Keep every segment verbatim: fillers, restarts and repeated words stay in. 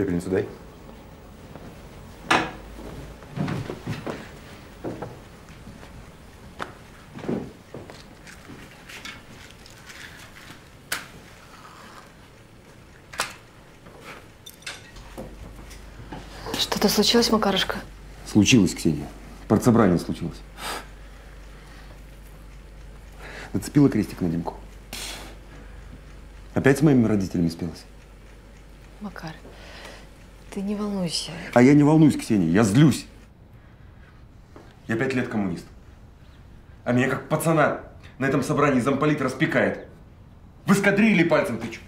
Пепельницу дай. Что-то случилось, Макарушка? Случилось, Ксения. Партсобрание случилось. Нацепила крестик на Димку. Опять с моими родителями спелась. Макар, ты не волнуйся. А я не волнуюсь, Ксения, я злюсь. Я пять лет коммунист. А меня как пацана на этом собрании замполит распекает. В эскадрилье пальцем тычу.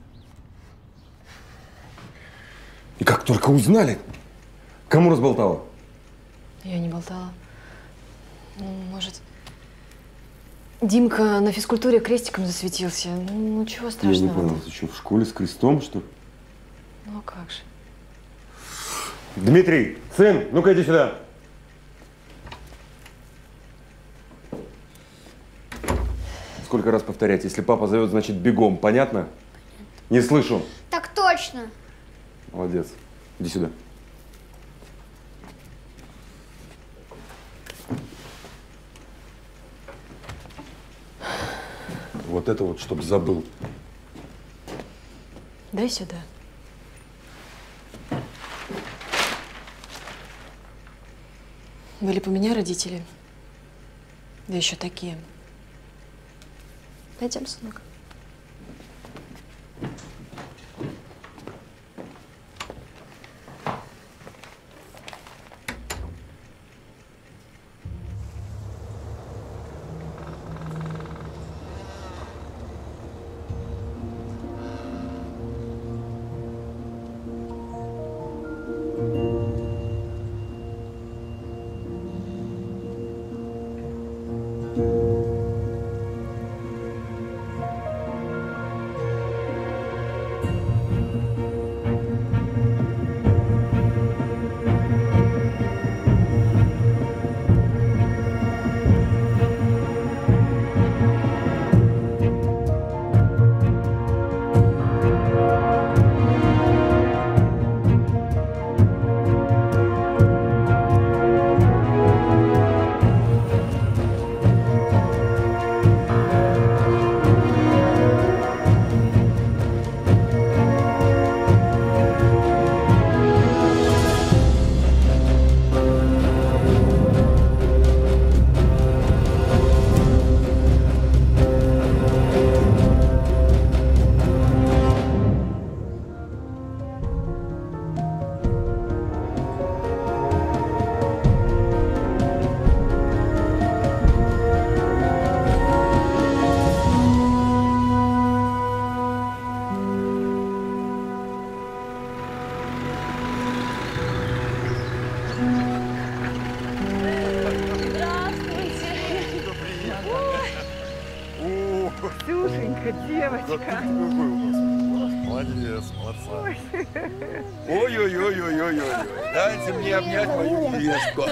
И как только узнали, кому разболтала? Я не болтала. Ну, может, Димка на физкультуре крестиком засветился. Ну, чего страшного? Я не понял, ты что, в школе с крестом, что ли? Ну, как же. Дмитрий, сын, ну-ка иди сюда. Сколько раз повторять, если папа зовет, значит бегом, понятно? Не слышу. Так точно. Молодец. Иди сюда. Вот это вот, чтоб забыл. Дай сюда. Были бы у меня родители, да еще такие. Пойдем, сынок. Ксюшенька, девочка. Молодец, молодца. Ой-ой-ой-ой-ой-ой. Дайте мне обнять мою невестку.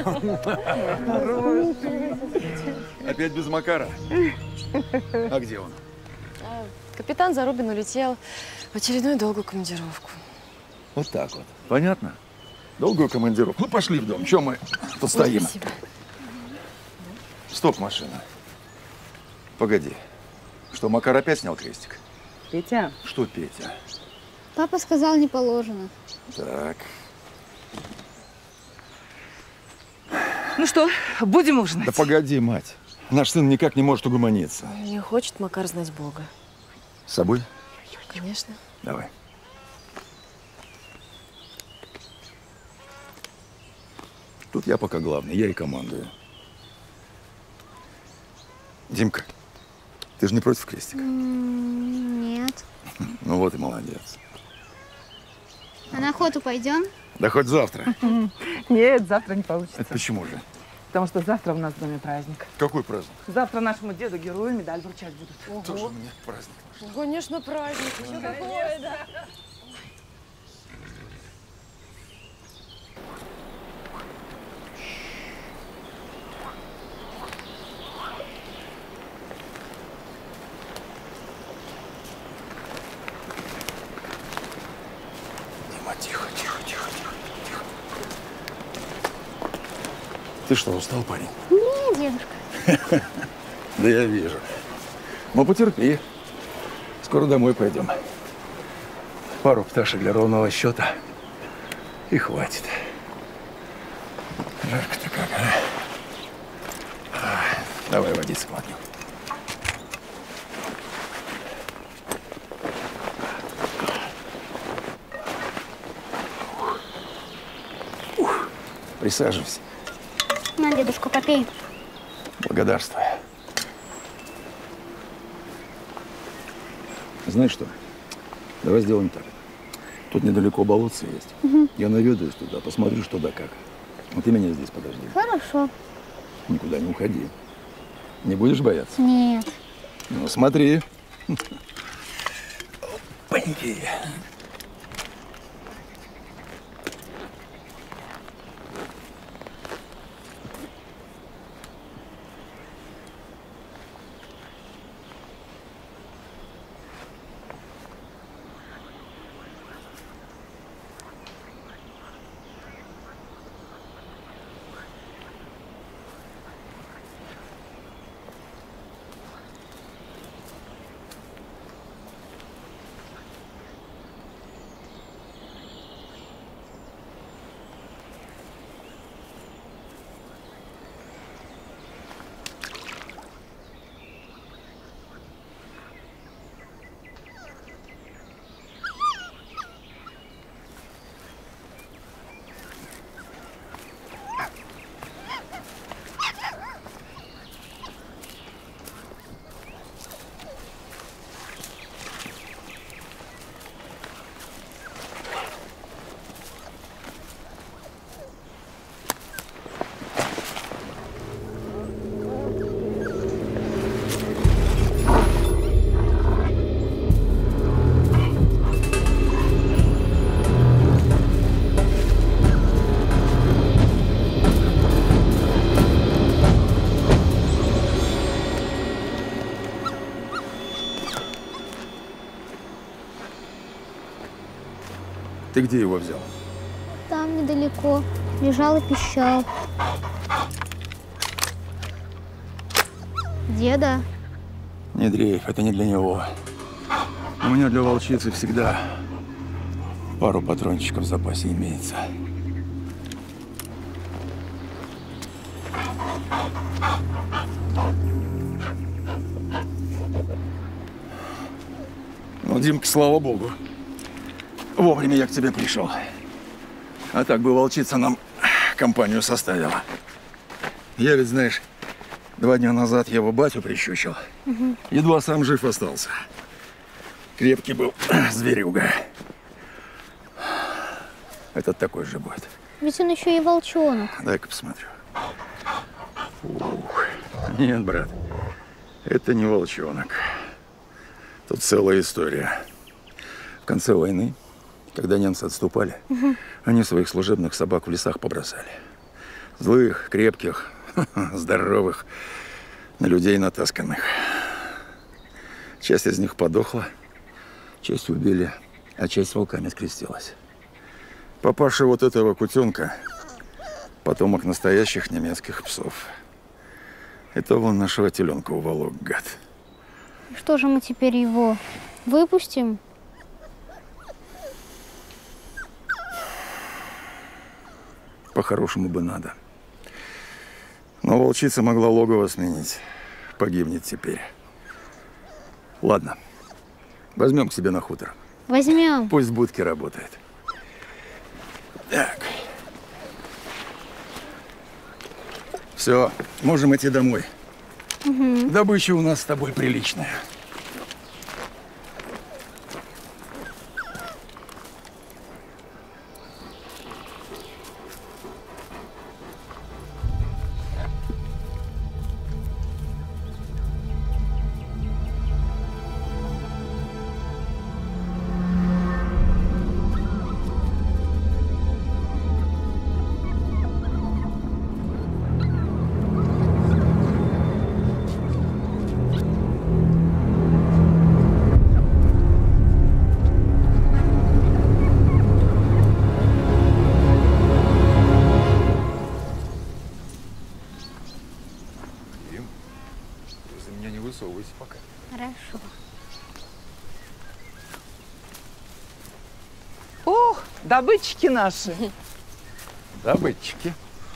Опять без Макара? А где он? Капитан Зарубин улетел в очередную долгую командировку. Вот так вот. Понятно? Долгую командировку. Ну, пошли в дом. Чем мы тут стоим? Спасибо. Стоп, машина. Погоди. Что, Макар опять снял крестик? Петя. Что, Петя? Папа сказал, не положено. Так. Ну что, будем ужинать? Да погоди, мать. Наш сын никак не может угомониться. Не хочет Макар знать Бога. С собой? Конечно. Давай. Тут я пока главный, я и командую. Димка, ты же не против крестика? Нет. Ну вот и молодец. А на охоту пойдем? Да хоть завтра. Нет, завтра не получится. Это почему же? Потому что завтра у нас в доме праздник. Какой праздник? Завтра нашему деду-герою медаль вручать будут. Тоже мне праздник. Конечно, праздник. Что такое, да? Дима, тихо, тихо, тихо, тихо, тихо. Ты что, устал, парень? Нет, дедушка. Да я вижу. Ну, потерпи. Скоро домой пойдем. Пару пташек для ровного счета. И хватит. Жарко-то как, а? А, давай водиться кладем. Присаживайся. На, дедушка, попей. Благодарствую. Знаешь что? Давай сделаем так. Тут недалеко болотце есть. Угу. Я наведаюсь туда, посмотрю, что да как. А ты меня здесь подожди. Хорошо. Никуда не уходи. Не будешь бояться? Нет. Ну, смотри. Опаньки. Ты где его взял? Там недалеко. Лежал и пищал. Деда. Не дрейф, это не для него. У меня для волчицы всегда пару патрончиков в запасе имеется. Ну, Димка, слава богу, вовремя я к тебе пришел. А так бы волчица нам компанию составила. Я ведь, знаешь, два дня назад его батю прищучил. Угу. Едва сам жив остался. Крепкий был зверюга. Этот такой же будет. Ведь он еще и волчонок. Дай-ка посмотрю. Ух. Нет, брат, это не волчонок. Тут целая история. В конце войны, когда немцы отступали, угу. они своих служебных собак в лесах побросали. Злых, крепких, здоровых, на людей натасканных. Часть из них подохла, часть убили, а часть с волками скрестилась. Папаша вот этого кутенка – потомок настоящих немецких псов. Это вон нашего теленка уволок, гад. Что же мы теперь его выпустим? По-хорошему бы надо. Но волчица могла логово сменить. Погибнет теперь. Ладно. Возьмем к себе на хутор. Возьмем. Пусть в будке работает. Так. Все, можем идти домой. Угу. Добыча у нас с тобой приличная. Пока. Хорошо. Ох, добытчики наши. Добытчики.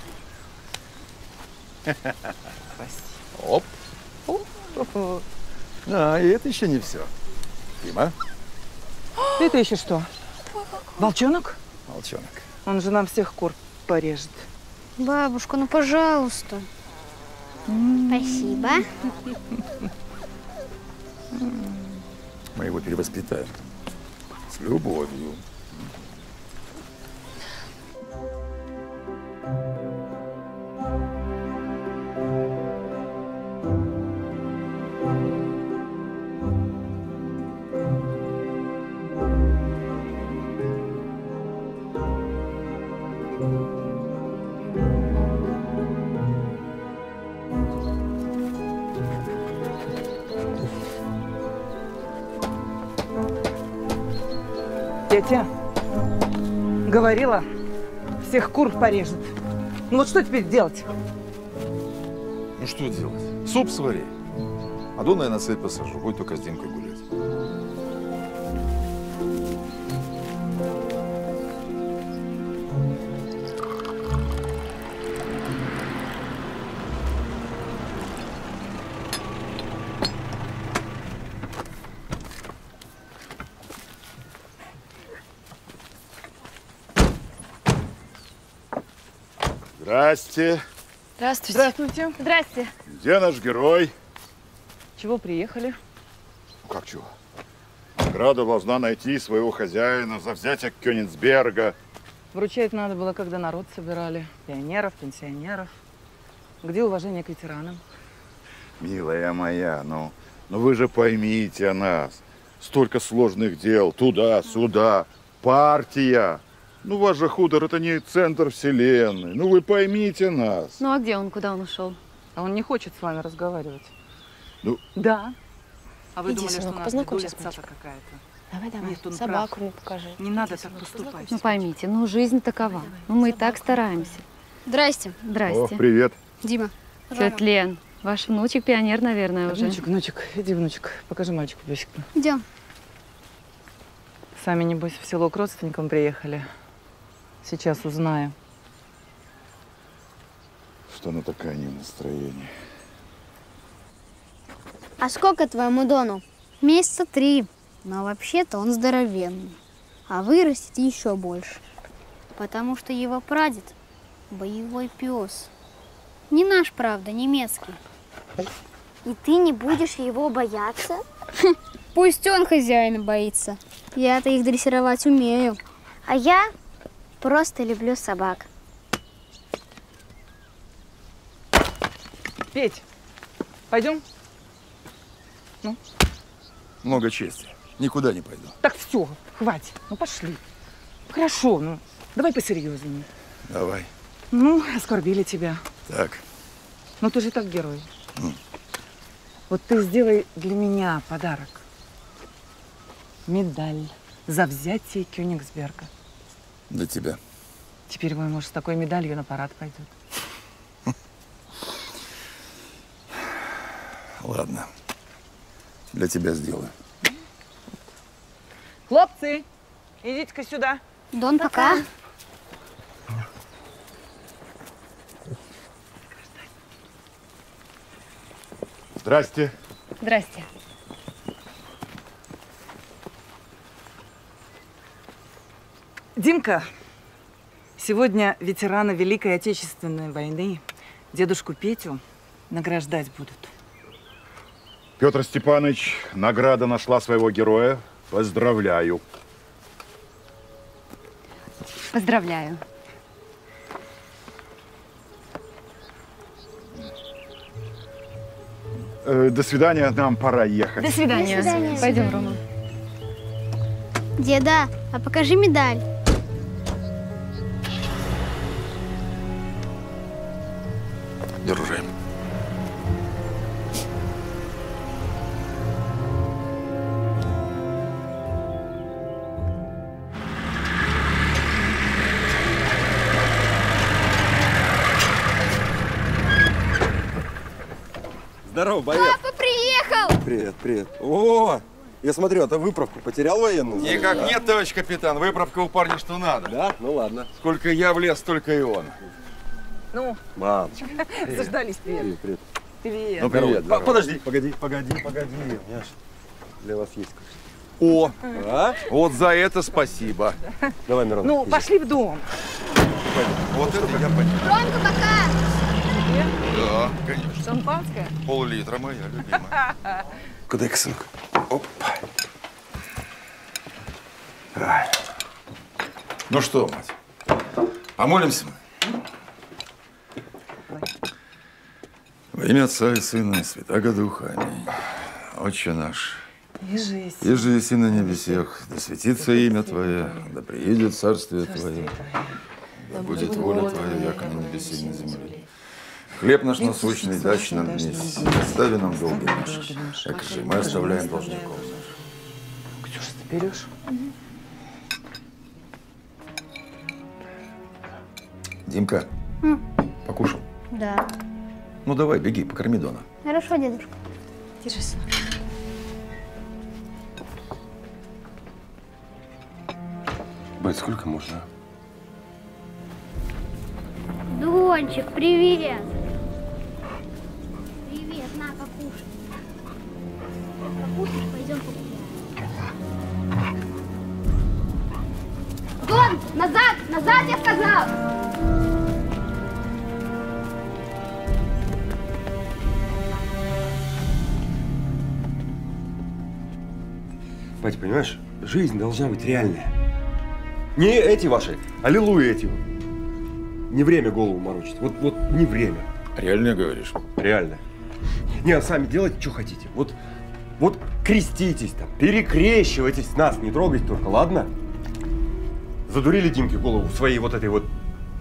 Оп. Оп. А, и это еще не все. Дима. Это еще что? Волчонок? Волчонок. Он же нам всех кур порежет. Бабушка, ну пожалуйста. Спасибо. Мы его перевоспитаем. С любовью. Тетя говорила, всех кур порежет. Ну вот что теперь делать? Ну что делать? Суп свари. А Дона я на цепь посажу. Будет только с Димкой гулять. Здрасте. Здравствуйте. Здравствуйте. Здрасте. Где наш герой? Чего приехали? Ну как чего? Награда должна найти своего хозяина за взятие Кёнигсберга. Вручать надо было, когда народ собирали. Пионеров, пенсионеров. Где уважение к ветеранам? Милая моя, ну, ну вы же поймите о нас. Столько сложных дел. Туда-сюда. Партия. Ну, ваш же хутор – это не центр вселенной. Ну, вы поймите нас. Ну а где он? Куда он ушел? А он не хочет с вами разговаривать. Ну, Да. А вы Иди, думали, сынок, что у нас познакомься с бедуля мальчиком. какая-то? Давай, давай. Нет, он Собаку прав. мне покажи. Не надо Иди, так сынок, поступать. Ну поймите, ну жизнь такова. Ну мы и так стараемся. Здрасте. о, Здрасте. привет. Дима. Тетя Лен, ваш внучек пионер, наверное, уже. Внучек, внучек, иди, внучек, покажи мальчику песик. Идем. Сами, небось, в село к родственникам приехали. Сейчас узнаю. Что она такая не в настроении? А сколько твоему Дону? Месяца три. Но вообще-то он здоровенный. А вырастет еще больше. Потому что его прадед – боевой пес. Не наш, правда, немецкий. И ты не будешь его бояться? Пусть он хозяина боится. Я-то их дрессировать умею. А я просто люблю собак. Петь, пойдем? Много чести. Никуда не пойду. Так все, хватит. Ну пошли. Хорошо, ну давай посерьезнее. Давай. Ну, оскорбили тебя. Так. Но ты же так герой. Вот ты сделай для меня подарок. Медаль за взятие Кёнигсберга. Для тебя. Теперь мой муж с такой медалью на парад пойдет. Ладно. Для тебя сделаю. Хлопцы, идите-ка сюда. Дон, пока. Здрасте. Здрасте. Димка, сегодня ветерана Великой Отечественной войны, дедушку Петю, награждать будут. Петр Степанович, награда нашла своего героя. Поздравляю. Поздравляю. Э, до свидания, нам пора ехать. До свидания. До свидания. Пойдем, Рома. Деда, а покажи медаль. Держи. Здорово, боец. Папа приехал! Привет, привет. О, я смотрю, а ты выправку потерял военную? Никак нет, товарищ капитан. Выправка у парня что надо. Да? Ну ладно. Сколько я влез, столько и он. Ну, мамочка. заждались. Привет. Привет, привет. Привет. Ну, привет. По- Подожди, погоди, погоди, погоди. У меня ж для вас есть кое-что. О, А? вот за это спасибо. Давай, Мирон. Ну, иди. пошли в дом. Вот это я понял. Ронка, пока! Да, конечно. Шампанское? Пол-литра моя любимая. Куда-ка, сынок. Оп. Ну что, мать, помолимся мы? Во имя Отца и Сына и Святаго Духа. Аминь. Отче наш, Ежись. еже еси на небесех, да светится имя Твое, да приедет Царствие Твое, да будет воля Твоя, яко на небесе и на земле. Хлеб наш насущный дашь нам днесь, остави нам долги наши, как же мы оставляем должников наших. Ксюша, ты берешь? Димка, покушал? Да. Ну давай, беги, покорми Дона. Хорошо, дедушка. Держи, сынок. Бать, сколько можно? Дончик, привет. Привет, на, покушай. Покушаешь, пойдем покушаем. Дон, назад, назад, я сказал. Бать, понимаешь, жизнь должна быть реальная. Не эти ваши, аллилуйя эти. Не время голову морочить. Вот, вот не время. Реально говоришь? Реально. Не, а сами делайте, что хотите. Вот, вот креститесь там, перекрещивайтесь, нас не трогайте только, ладно? Задурили Димке голову своей вот этой вот.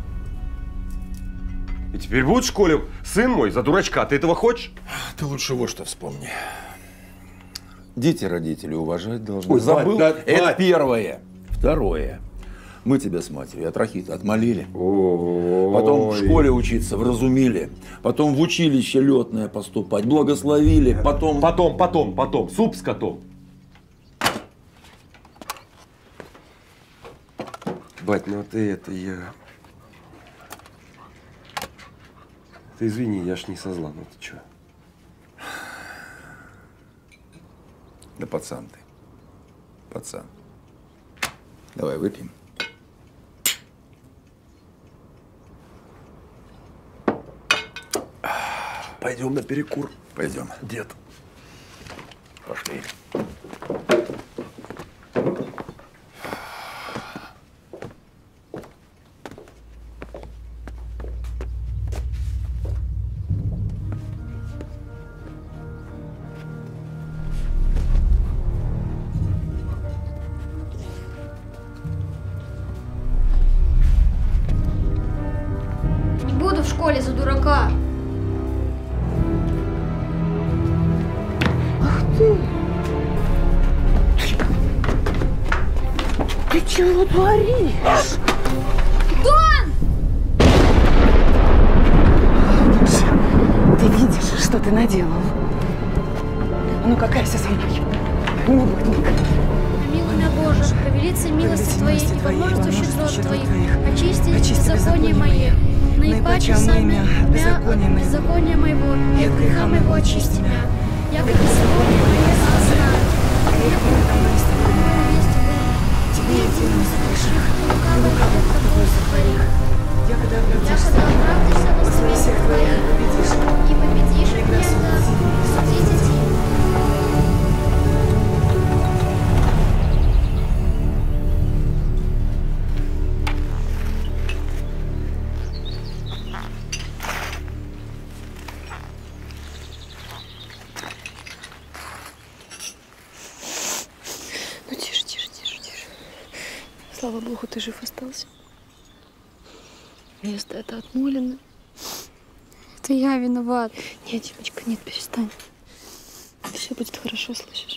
И теперь будет в школе сын мой за дурачка. Ты этого хочешь? Ты лучше вот что вспомни. Дети родителей уважать должны. Ой, Забыл? Вать, да, Это Вать. первое. Второе. Мы тебя с матерью от рахита отмолили. Ой. Потом в школе учиться вразумили. Потом в училище летное поступать. Благословили. Потом... Потом, потом, потом. Суп с котом. Бать, ну ты это я... Ты извини, я ж не со зла, ну ты чё? Да пацан ты. Пацан. Давай выпьем. Пойдем на перекур. Пойдем. Дед. Пошли. Не буду в школе за дурака. Ты чего творишь? Дон! Ты видишь, что ты наделал? А ну, кайся со мной. Милостник. Помилуй меня, Боже, повелится милости Твоей и по множеству щедрот Твоих, очисти беззаконие мое, наипаче сами мя от беззакония моего, и от греха моего очисти мя. Я как беззаконие мое знаю, грех мой там есть тебе единым соверших, и лукавый от тобой сотворих. Я когда оправдайся во славе всех Твоих, и победишь их негда, судите Ти. Ну, тише, тише, тише, тише. Слава Богу, ты жив остался. Место это отмолено. Это я виноват. Нет, девочка, нет, перестань. Все будет хорошо, слышишь?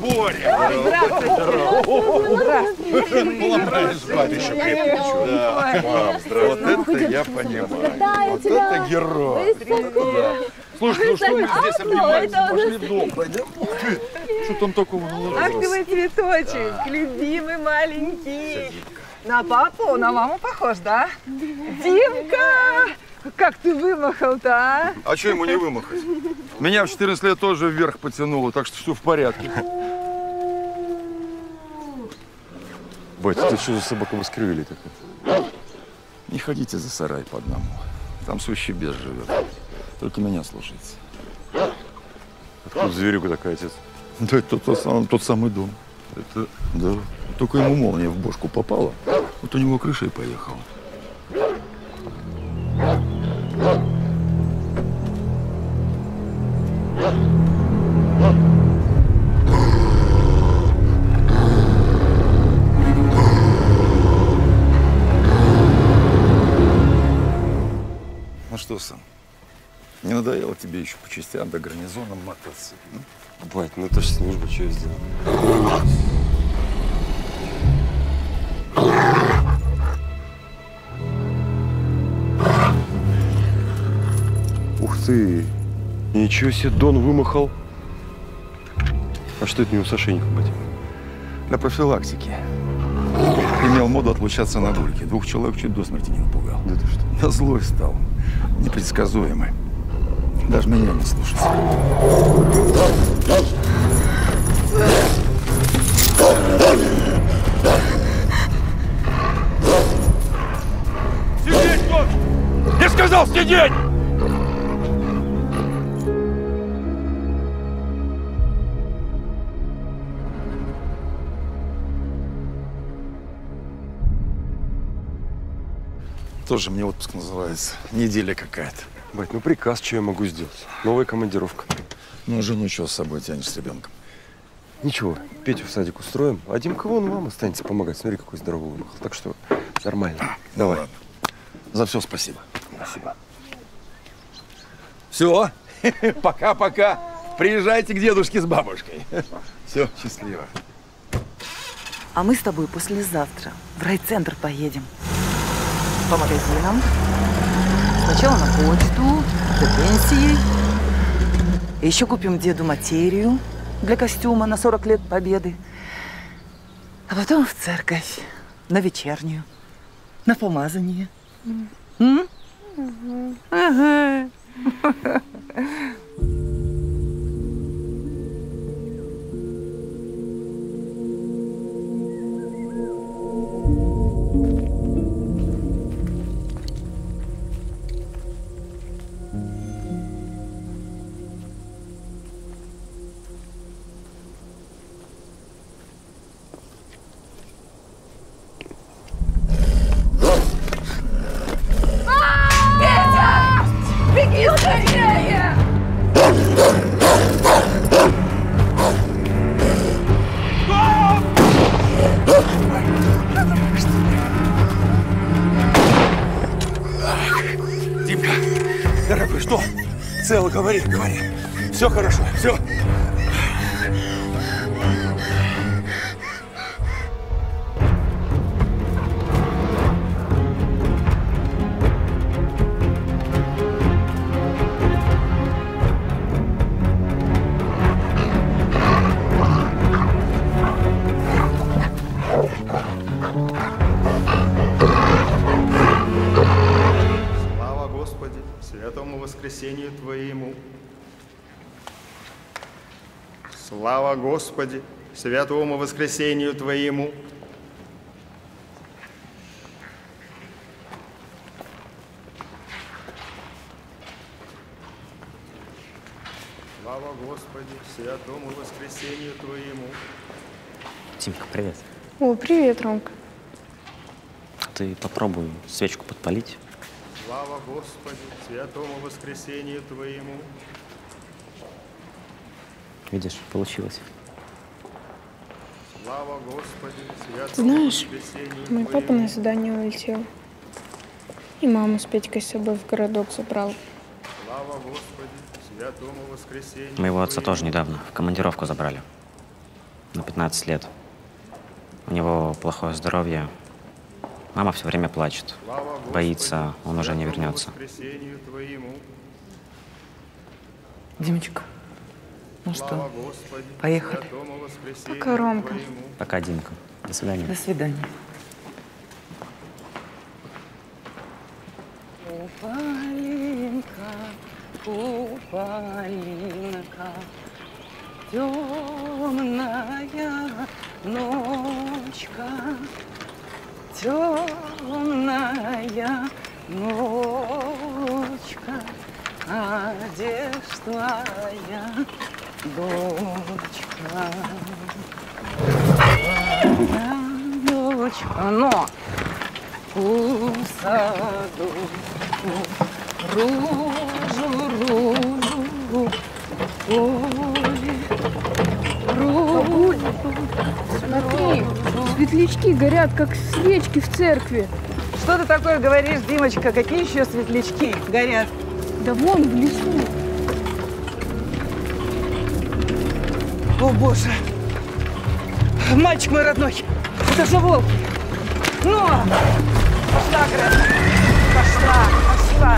Боря! Поломаешь, батюшка, крепко. Да. Мам, здравствуй. Вот это я понимаю. Вот это герой. Слушай, ну что мы здесь обнимаемся? Пошли в дом, пойдем. Что там такого наложилось? Ах ты мой цветочек, любимый маленький. На папу, на маму похож, да? Димка! Как ты вымахал-то, а? А что ему не вымахать? Меня в четырнадцать лет тоже вверх потянуло, так что все в порядке. Батя, ты что за собаку воскрывили такой? Не ходите за сарай по одному. Там сущий бес живет. Только меня слушайте. Откуда зверюга такая, отец? Да это тот, тот, тот самый дом. Это, да. Только ему молния в бошку попала, вот у него крыша и поехала. Ну что, сын, не надоело тебе еще по частям до гарнизона мотаться? Бать, ну это ж служба, что я сделал? Ух ты! Ничего себе, Дон вымахал. А что это не у сошейника, батя? Для профилактики. Имел моду отлучаться на гульки. Двух человек чуть до смерти не напугал. Да ты что? Да злой стал. Непредсказуемый. Даже меня не слушается. Сидеть, Дон! Я сказал, сидеть! Тоже мне отпуск называется. Неделя какая-то. Бать, ну приказ, что я могу сделать? Новая командировка. Ну, а жену что с собой тянешь с ребенком? Ничего, Петю в садик устроим, а Димка вон вам останется помогать. Смотри, какой здоровый вымахал. Так что нормально. Давай. Ладно. За все спасибо. Спасибо. Все. Пока-пока. Приезжайте к дедушке с бабушкой. Все, счастливо. А мы с тобой послезавтра в райцентр поедем. По магазинам. Сначала на почту, до пенсии. И еще купим деду материю для костюма на сорок лет Победы. А потом в церковь, на вечернюю, на помазание. М? Ага. Беги скорее! Димка, дорогой, что? Цело, говори, говори. Все хорошо, все. Слава Господи, святому воскресению Твоему. Слава Господи, святому воскресению Твоему. Слава Господи, святому воскресению Твоему. Тимка, привет. О, привет, Ромка. Ты попробуй свечку подпалить. Слава Господи, святому воскресению Твоему. Видишь, получилось. Слава Господи, святому Знаешь, воскресению мой Твоему. папа на задание улетел. И маму с Петькой с собой в городок забрал. Слава Господи, святому воскресению Моего отца Твоему. тоже недавно в командировку забрали. на пятнадцать лет. У него плохое здоровье. Мама все время плачет. Боится, он уже не вернется. Димочка, ну что, поехали? Пока, Ромка. Пока, Димка. До свидания. До свидания. Куполинка, куполинка, темная ночка, темная ночка, а где ж твоя дочка? Твоя дочка, но у саду ружу, ружу, поле, ружу. Смотри, светлячки горят, как свечки в церкви. Что ты такое говоришь, Димочка? Какие еще светлячки горят? Да вон в лесу. О, Боже! Мальчик мой родной! Это же волк! Ну! Пошла, Грета! Пошла! Пошла!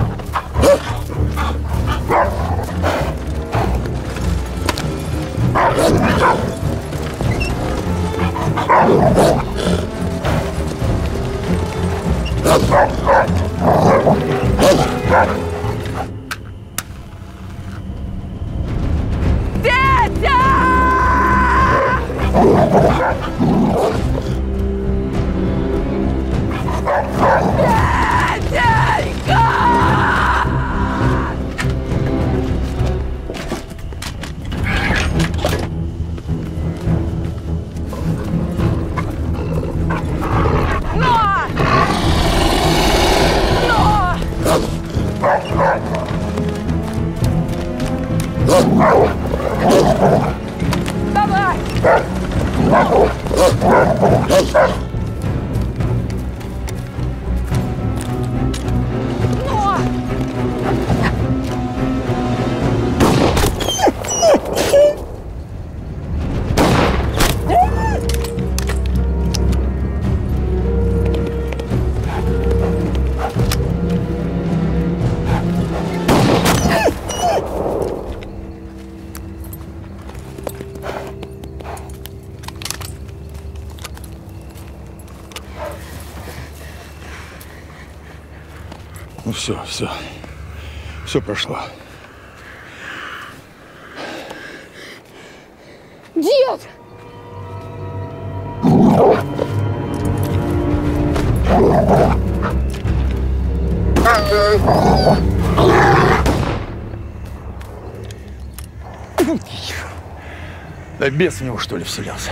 Ну все, все. Все прошло. Дед! Да бес в него, что ли, вселялся?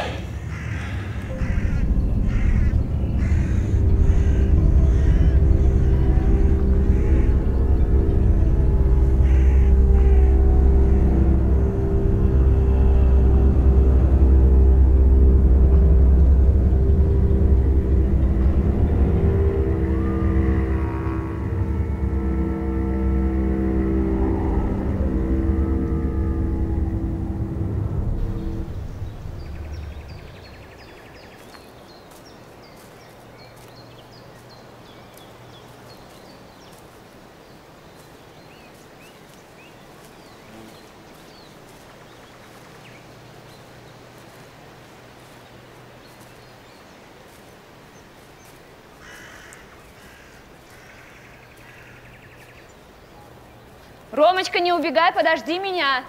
Ромочка, не убегай, подожди меня.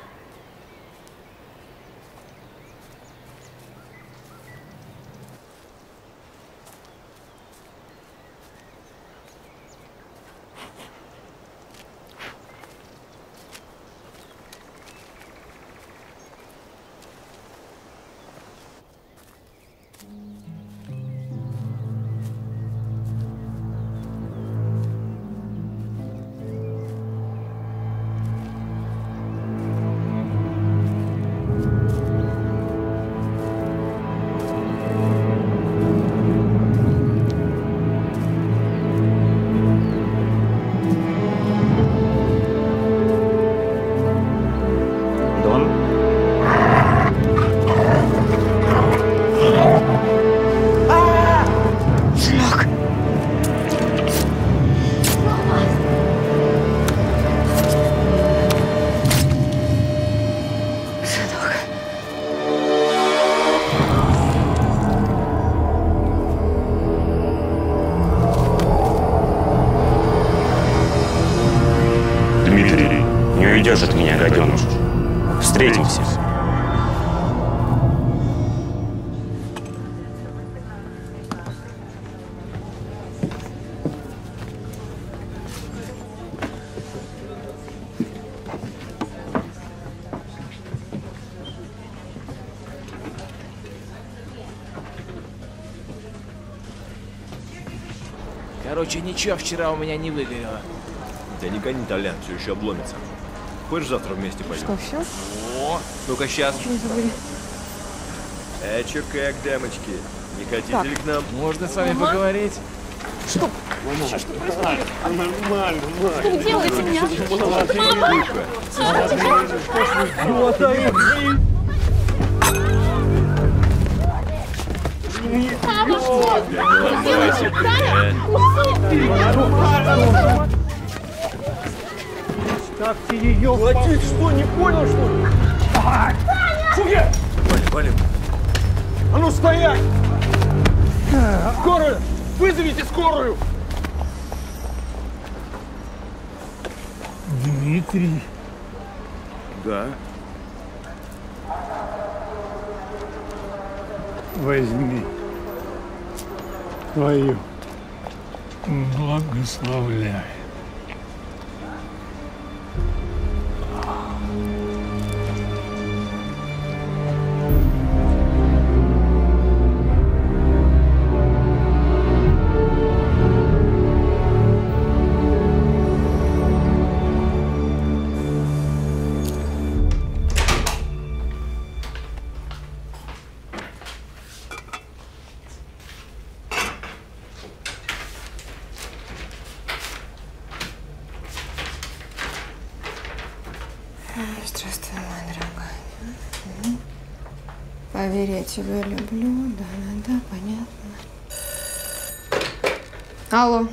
уйдешь от меня, гаденыш. Встретимся. Короче, ничего вчера у меня не выгорело. Да не гони, Толян, все еще обломится. Хочешь завтра вместе пойдем? Что, все? О, ну-ка сейчас. Чего забыли? Э, чё как, дамочки? Не хотите Так. ли к нам? Можно с вами Ага. поговорить? Что? Что, что происходит? Нормально, нормально. Что вы делаете меня? Мама! Папа, что? Давайте, Ставьте ее! Хватит, что, не понял, что ли? Ага. Сука! Валим, валим. А ну стоять! Скорую! Вызовите скорую! Дмитрий. Да. Возьми твою. Благословляй. Здравствуй, моя дорогая. Поверь, я тебя люблю. Да, да, да, понятно. Алло.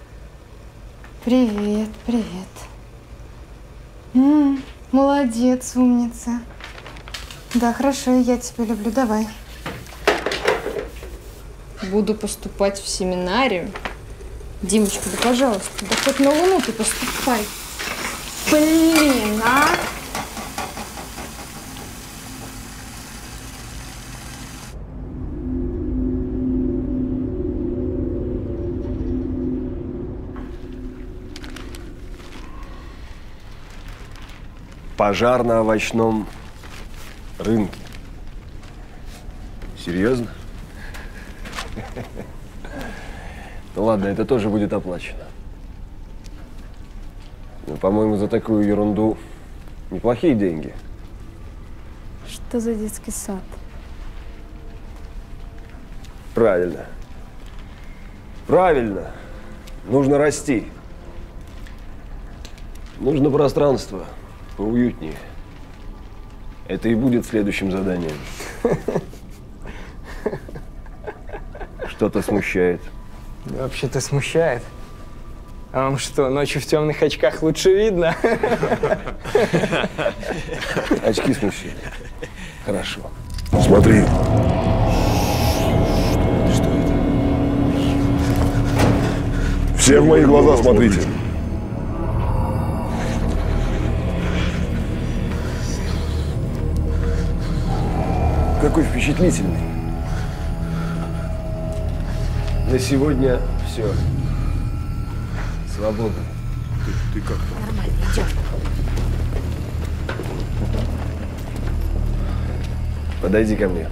Привет, привет. М, молодец, умница. Да, хорошо, я тебя люблю. Давай. Буду поступать в семинарию. Димочка, да пожалуйста, да хоть на Луну ты поступай. Блин, а? Пожар на овощном рынке. Серьезно? Ну ладно, это тоже будет оплачено. Но, по-моему, за такую ерунду неплохие деньги. Что за детский сад? Правильно. Правильно. Нужно расти. Нужно пространство поуютнее. Это и будет следующим заданием. Что-то смущает. Да, вообще-то смущает. А вам что, ночью в темных очках лучше видно? Очки смущают. Хорошо. Смотри. Что это? Все в мои глаза смотрите. Какой впечатлительный. На сегодня все. Свободно. Ты, ты как? Нормально, идем. Подойди ко мне.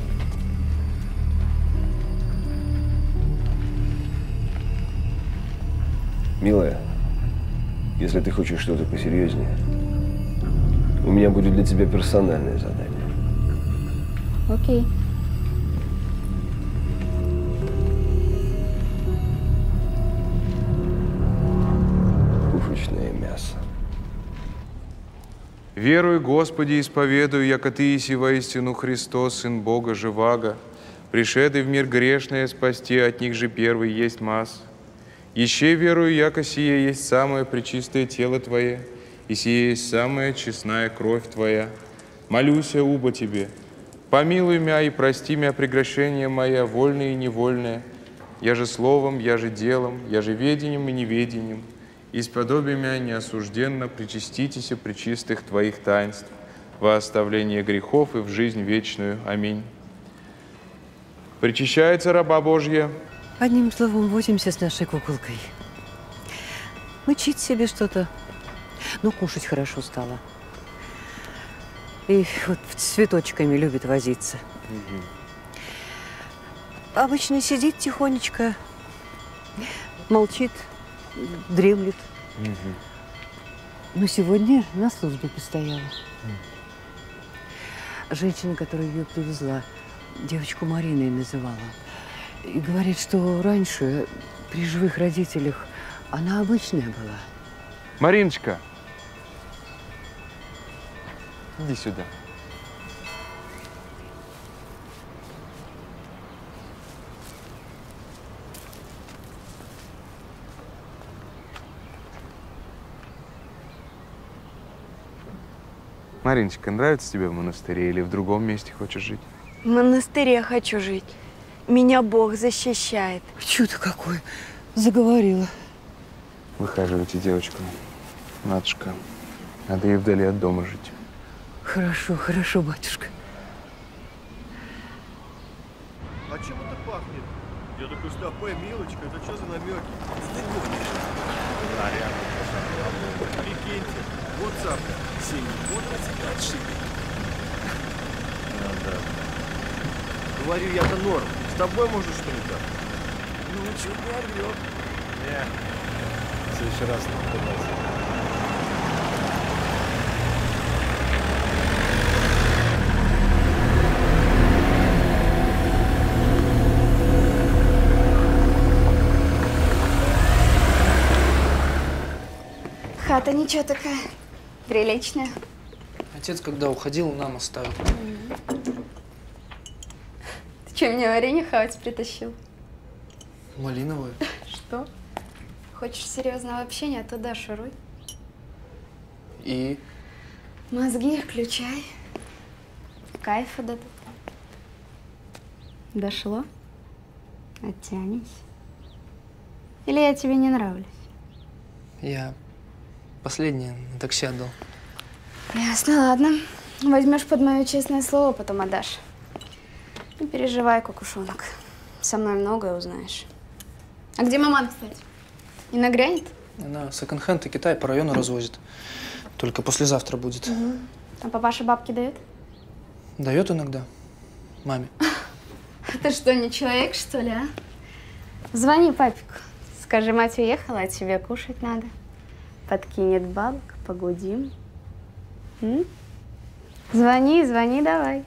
Милая, если ты хочешь что-то посерьезнее, у меня будет для тебя персональное задание. Окей. Пушечное мясо. Веруй, Господи, исповедую, яко Ты еси воистину Христос, Сын Бога живаго, пришедший в мир грешное спасти, от них же первый есть масс. Еще верую, яко сие есть самое пречистое тело Твое, и сие есть самая честная кровь Твоя. Молюся, уба Тебе, помилуй мя и прости мя прегрешения моя, вольное и невольное, я же словом, я же делом, я же ведением и неведением, исподоби мя неосужденно причаститеся пречистых Твоих таинств во оставление грехов и в жизнь вечную. Аминь. Причащается раба Божья. Одним словом, возимся с нашей куколкой. Мычить себе что-то. Ну, кушать хорошо стало. И вот с цветочками любит возиться. Угу. Обычно сидит тихонечко, молчит, дремлет. Угу. Но сегодня на службе постояла. Женщина, которая ее привезла, девочку Мариной называла. И говорит, что раньше при живых родителях она обычная была. Мариночка, иди сюда. Мариночка, нравится тебе в монастыре или в другом месте хочешь жить? В монастыре хочу жить. Меня Бог защищает. Чудо какое. Заговорила. Выхаживайте девочку. Матушка, надо ей вдали от дома жить. Хорошо, хорошо, батюшка. А чем это пахнет? Я такой, стопэ, милочка, это что за намеки? Да ты гонишь. Да, реально. Прикиньте, вот сам синий, вот отшибли. Ну да. Говорю, я-то норм. С тобой, может, что не так? Ну, чуть не орёт. Не, в следующий раз не пытайся. Хата ничего такая, приличная. Отец, когда уходил, нам оставил. Ты что, мне варенье хавать притащил? Малиновое. Что? Хочешь серьезного общения, то да, шуруй. И? Мозги включай. Кайфа да тут. Дошло? Оттянись. Или я тебе не нравлюсь? Я последнее на такси отдал. Ясно, ладно. Возьмешь под мое честное слово, потом отдашь. Не переживай, кукушонок. Со мной многое узнаешь. А где маман, кстати? Не нагрянет? Она секонд-хенд и Китай по району развозит. Только послезавтра будет. Угу. А папаша бабки дает? Дает иногда. Маме. Ты что, не человек, что ли, а? Звони папику. Скажи, мать уехала, а тебе кушать надо. Подкинет бабок, погудим. М? Звони, звони давай.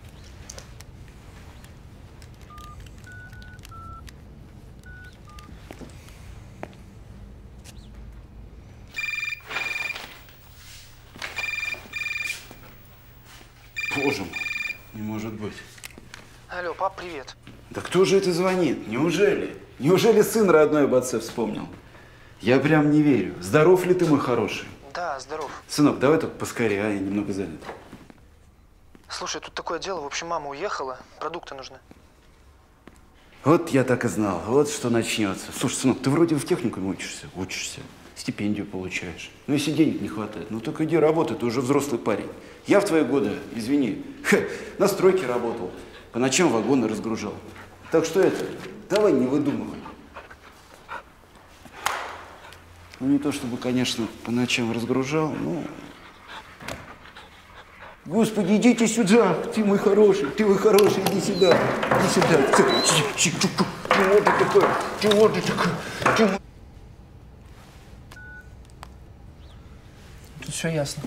Боже мой, не может быть. Алло, пап, привет. Да кто же это звонит? Неужели? Неужели сын родной об отце вспомнил? Я прям не верю. Здоров ли ты, мой хороший? Да, здоров. Сынок, давай только поскорее, а я немного занят. Слушай, тут такое дело. В общем, мама уехала, продукты нужны. Вот я так и знал, вот что начнется. Слушай, сынок, ты вроде в техникуме учишься, учишься, стипендию получаешь. Ну, если денег не хватает, ну только иди работай, ты уже взрослый парень. Я в твои годы, извини, ха, на стройке работал, по ночам вагоны разгружал. Так что это, давай не выдумывай. Ну, не то чтобы, конечно, по ночам разгружал, но… Господи, идите сюда, ты мой хороший, ты мой хороший, иди сюда, иди сюда. Чего ты такой? Чего ты такой? Чего? Тут все ясно.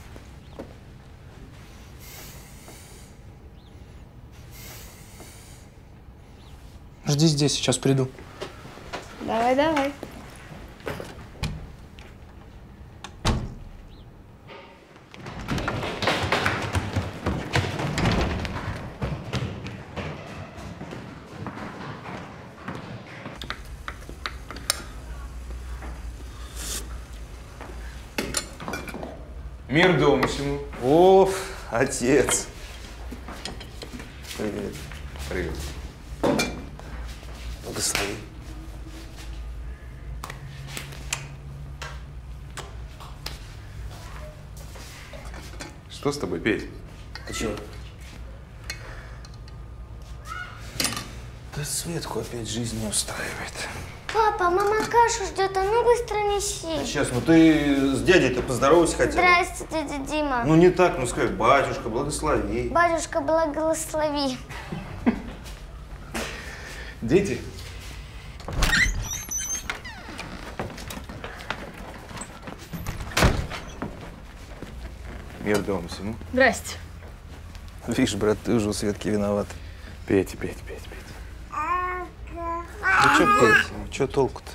Жди здесь, сейчас приду. Давай, давай. Мир дому всему. О, отец. Привет. Привет. Благослови. Что с тобой, Петь? А чего? Да Светку опять жизнь не устраивает. Папа, мама кашу ждет, а ну быстро неси. Сейчас, ну ты с дядей-то поздоровайся хотя бы. Здрасте, дядя Дима. Ну не так, ну скажи, батюшка, благослови. Батюшка, благослови. Дети? Мир дома, сыну. Здрасте. Видишь, брат, ты уже у Светки виноват. Петя, Петя, Петя, Петя. Ну что, Петя, ну что толку-то?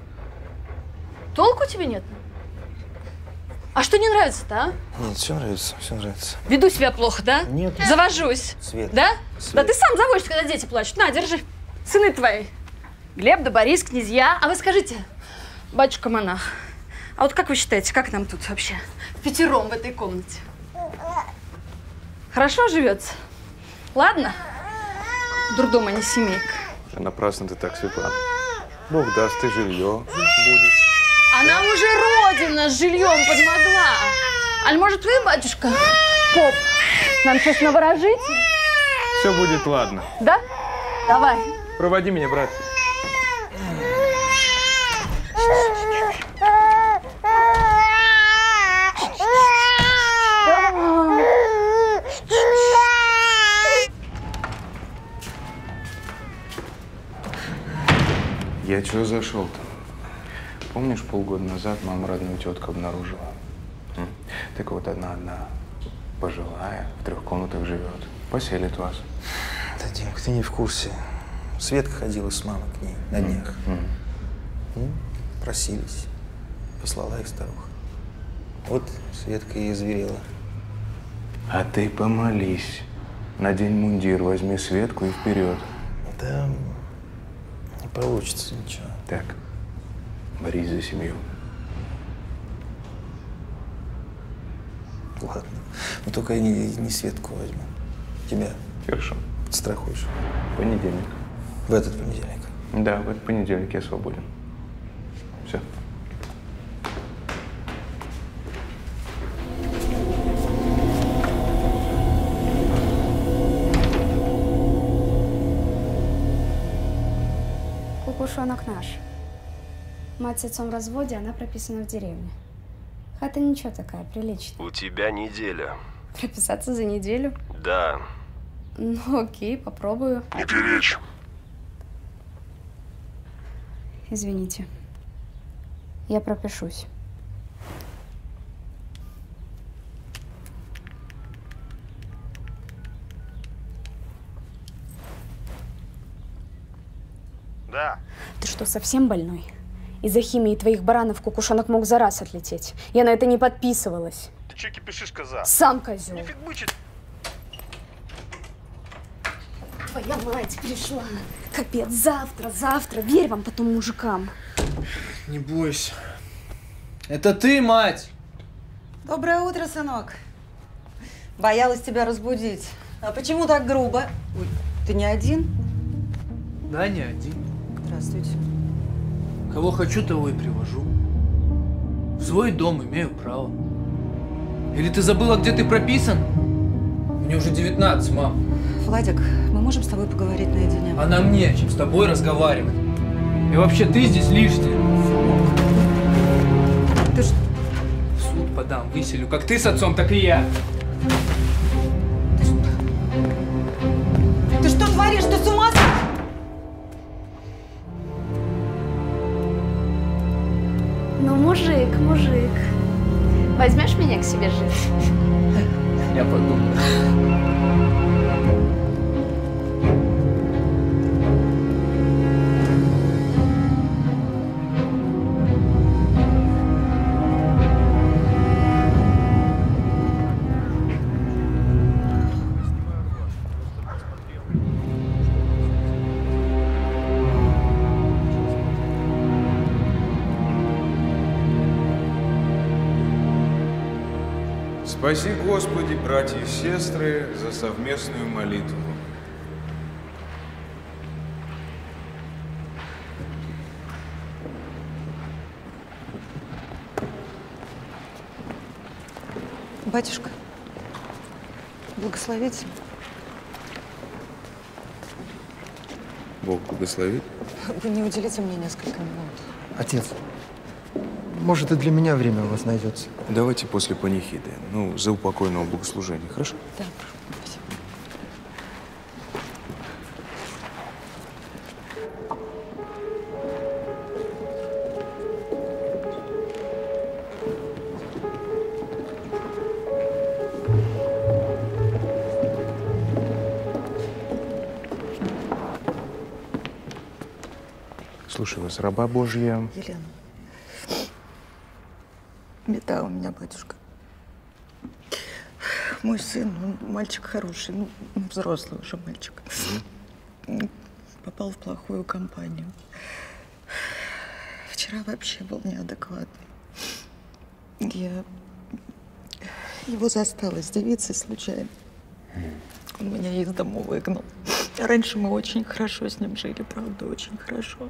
Толку тебе нет? А что не нравится-то, а? Нет, все нравится, все нравится. Веду себя плохо, да? Нет. Завожусь. Свет. Да? Свет. Да ты сам заводишься, когда дети плачут. На, держи. Сыны твои. Глеб да Борис, князья. А вы скажите, батюшка-монах, а вот как вы считаете, как нам тут вообще впятером в этой комнате? Хорошо живется? Ладно? Дурдом, а не семейка. А напрасно ты так, Светлана. Бог даст, и жилье будет. Она уже родина с жильем подмогла. Аль, может, вы, батюшка, поп, нам сейчас наворожите? Все будет ладно. Да? Давай. Проводи меня, брат. Я чего зашел-то? Помнишь, полгода назад мама родную тетку обнаружила? М? Так вот, одна-одна, пожилая, в трех комнатах живет. Поселит вас. Да, Димка, ты не в курсе. Светка ходила с мамой к ней на днях. Mm. Ну, просились. Послала их старуха. Вот Светка и изверела. А ты помолись. Надень мундир, возьми Светку и вперед. Да не получится ничего. Так, борись за семью. Ладно. Но только я не, не Светку возьму. Тебя. Хорошо. Страхуешь. Понедельник. В этот понедельник. Да, в этот понедельник я свободен. Все. Кукушонок наш. Мать с отцом в разводе, она прописана в деревне. Хата ничего такая, приличная. У тебя неделя. Прописаться за неделю? Да. Ну, окей, попробую. Не перечь. Извините. Я пропишусь. Да. Ты что, совсем больной? Из-за химии твоих баранов кукушонок мог за раз отлететь. Я на это не подписывалась. Ты че кипишишь, коза? Сам козел. Нифиг бычит. Твоя мать пришла. Капец, завтра, завтра. Верь вам потом мужикам. Не бойся. Это ты, мать? Доброе утро, сынок. Боялась тебя разбудить. А почему так грубо? Ой, ты не один? Да, не один. Здравствуйте. Кого хочу, того и привожу. В свой дом имею право. Или ты забыла, где ты прописан? Мне уже девятнадцать, мам. Владик, мы можем с тобой поговорить наедине? А нам не о чем с тобой разговаривать. И вообще, ты здесь лишняя. Ты ж... В суд подам, выселю. Как ты с отцом, так и я. Ты что творишь? Ты с ума сошел? Ну, мужик, мужик. Возьмешь меня к себе жить? Я подумал. Спаси, Господи, братья и сестры, за совместную молитву. Батюшка, благословите. Бог благословит. Вы не уделите мне несколько минут. Отец, может, и для меня время у вас найдется. Давайте после панихиды. Ну, за упокойного богослужения, хорошо? Да. Слушай вас, раба Божья. Елена. Беда у меня, батюшка. Мой сын, он мальчик хороший, ну, взрослый уже мальчик. Mm-hmm. Попал в плохую компанию. Вчера вообще был неадекватный. Я его застала с девицей случайно. Он меня из дома выгнал. Раньше мы очень хорошо с ним жили, правда, очень хорошо.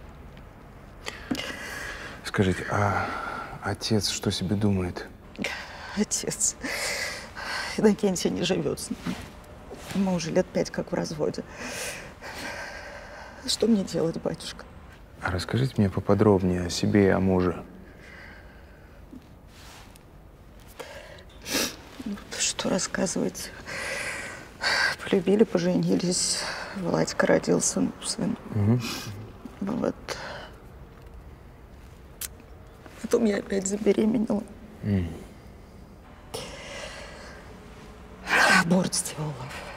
Скажите, а отец что себе думает? Отец. Иннокентий не живет с нами. Мы уже лет пять как в разводе. Что мне делать, батюшка? А расскажите мне поподробнее о себе и о муже. Что рассказывать? Полюбили, поженились. Владька родился, ну, сын. Угу. Вот. Потом я опять забеременела. Mm. Аборт сделала.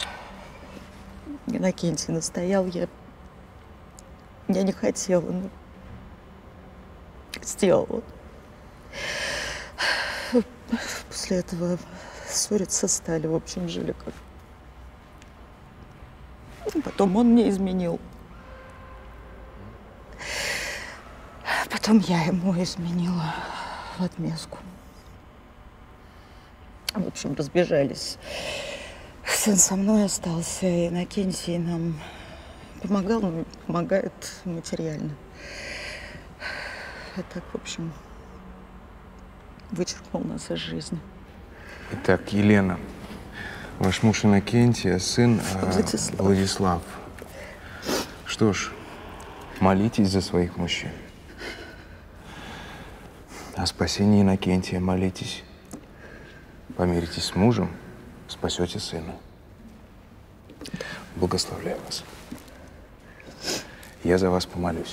Иннокентий настоял, я, я не хотела, но сделала. После этого ссориться стали, в общем, жили как. Потом он мне изменил. Потом я ему изменила в отместку. В общем, разбежались. Сын со мной остался, и Иннокентий нам помогал, но помогает материально. А так, в общем, вычеркнул нас из жизни. Итак, Елена, ваш муж Иннокентий, а сын а, Владислав. Владислав. Что ж, молитесь за своих мужчин. О спасении Иннокентия молитесь. Помиритесь с мужем, спасете сына. Благословляю вас. Я за вас помолюсь.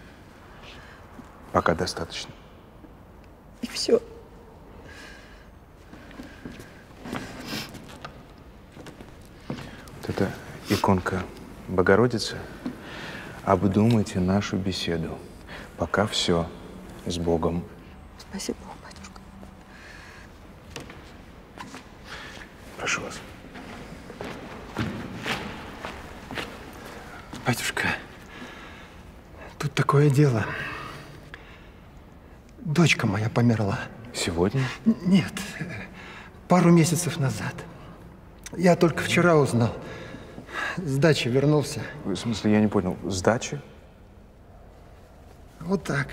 Пока достаточно. И все. Вот эта иконка Богородицы. Обдумайте нашу беседу. Пока все с Богом. Спасибо, батюшка. Прошу вас. Батюшка, тут такое дело. Дочка моя померла. Сегодня? Нет, пару месяцев назад. Я только вчера узнал. С дачи вернулся. В смысле, я не понял, с дачи? Вот так.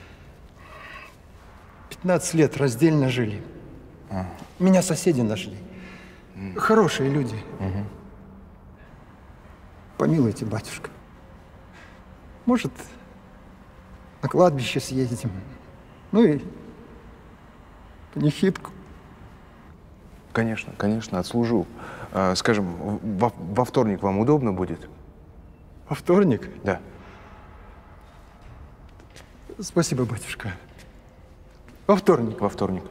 пятнадцать лет раздельно жили. А. Меня соседи нашли. Mm. Хорошие люди. Угу. Помилуйте, батюшка. Может, на кладбище съездим. Ну и панихидку. Конечно, конечно, отслужу. А, скажем, во, во вторник вам удобно будет? Во вторник? Да. Спасибо, батюшка. Во вторник. Во вторник.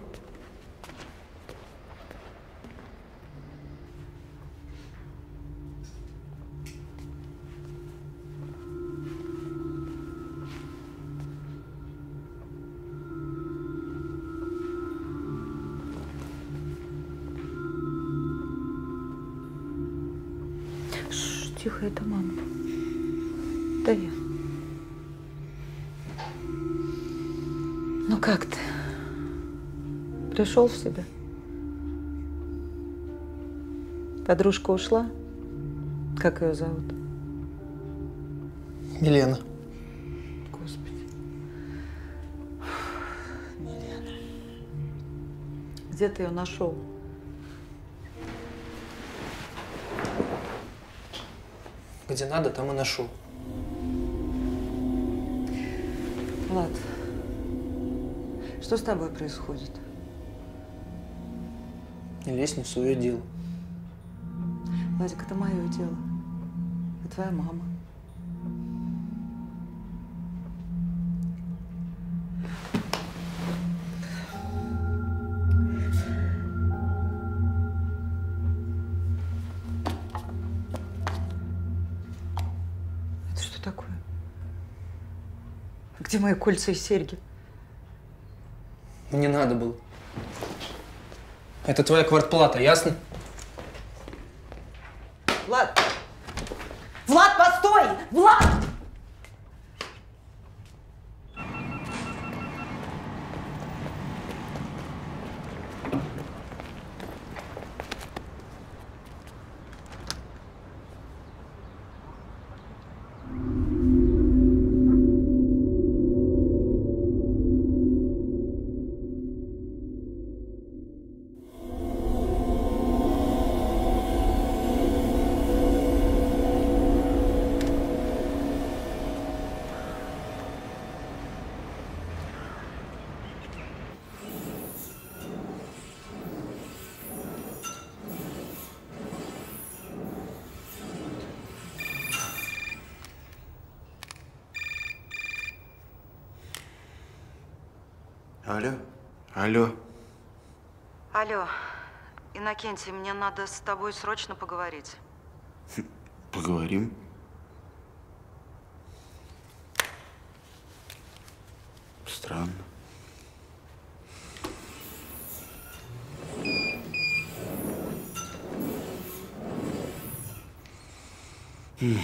Тихо, это мама. Да я. Ну как ты? Пришел в себя? Подружка ушла? Как ее зовут? Елена. Господи. Елена. Где ты ее нашел? Где надо, там и ношу. Влад, что с тобой происходит? Не лезь не в свое дело. Владик, это мое дело. Это твоя мама. Это что такое? Где мои кольца и серьги? Не надо было. Это твоя квартплата, ясно? Влад! Влад, постой! Влад! Алло? Алло? Алло, Иннокентий, мне надо с тобой срочно поговорить. Поговорим. Странно. М.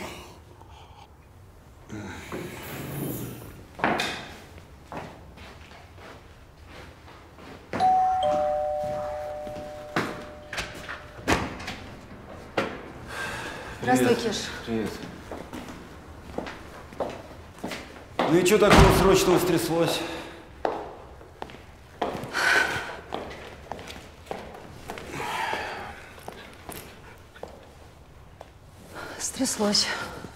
Здравствуй, Киш. Привет. Ну и что такого срочного стряслось? Стряслось.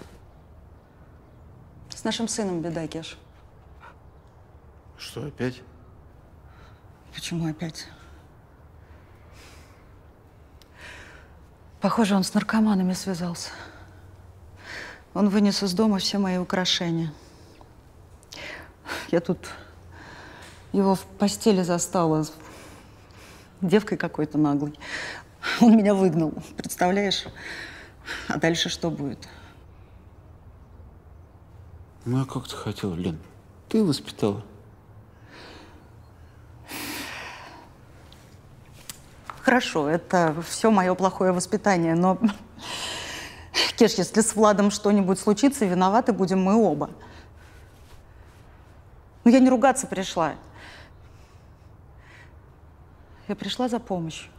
С нашим сыном беда, Кеш. Что, опять? Почему опять? Похоже, он с наркоманами связался. Он вынес из дома все мои украшения. Я тут его в постели застала с девкой какой-то наглой. Он меня выгнал, представляешь? А дальше что будет? Ну, а как ты хотела, Лен? Ты воспитала. Хорошо, это все мое плохое воспитание, но, Кеш, если с Владом что-нибудь случится, виноваты будем мы оба. Ну, я не ругаться пришла. Я пришла за помощью.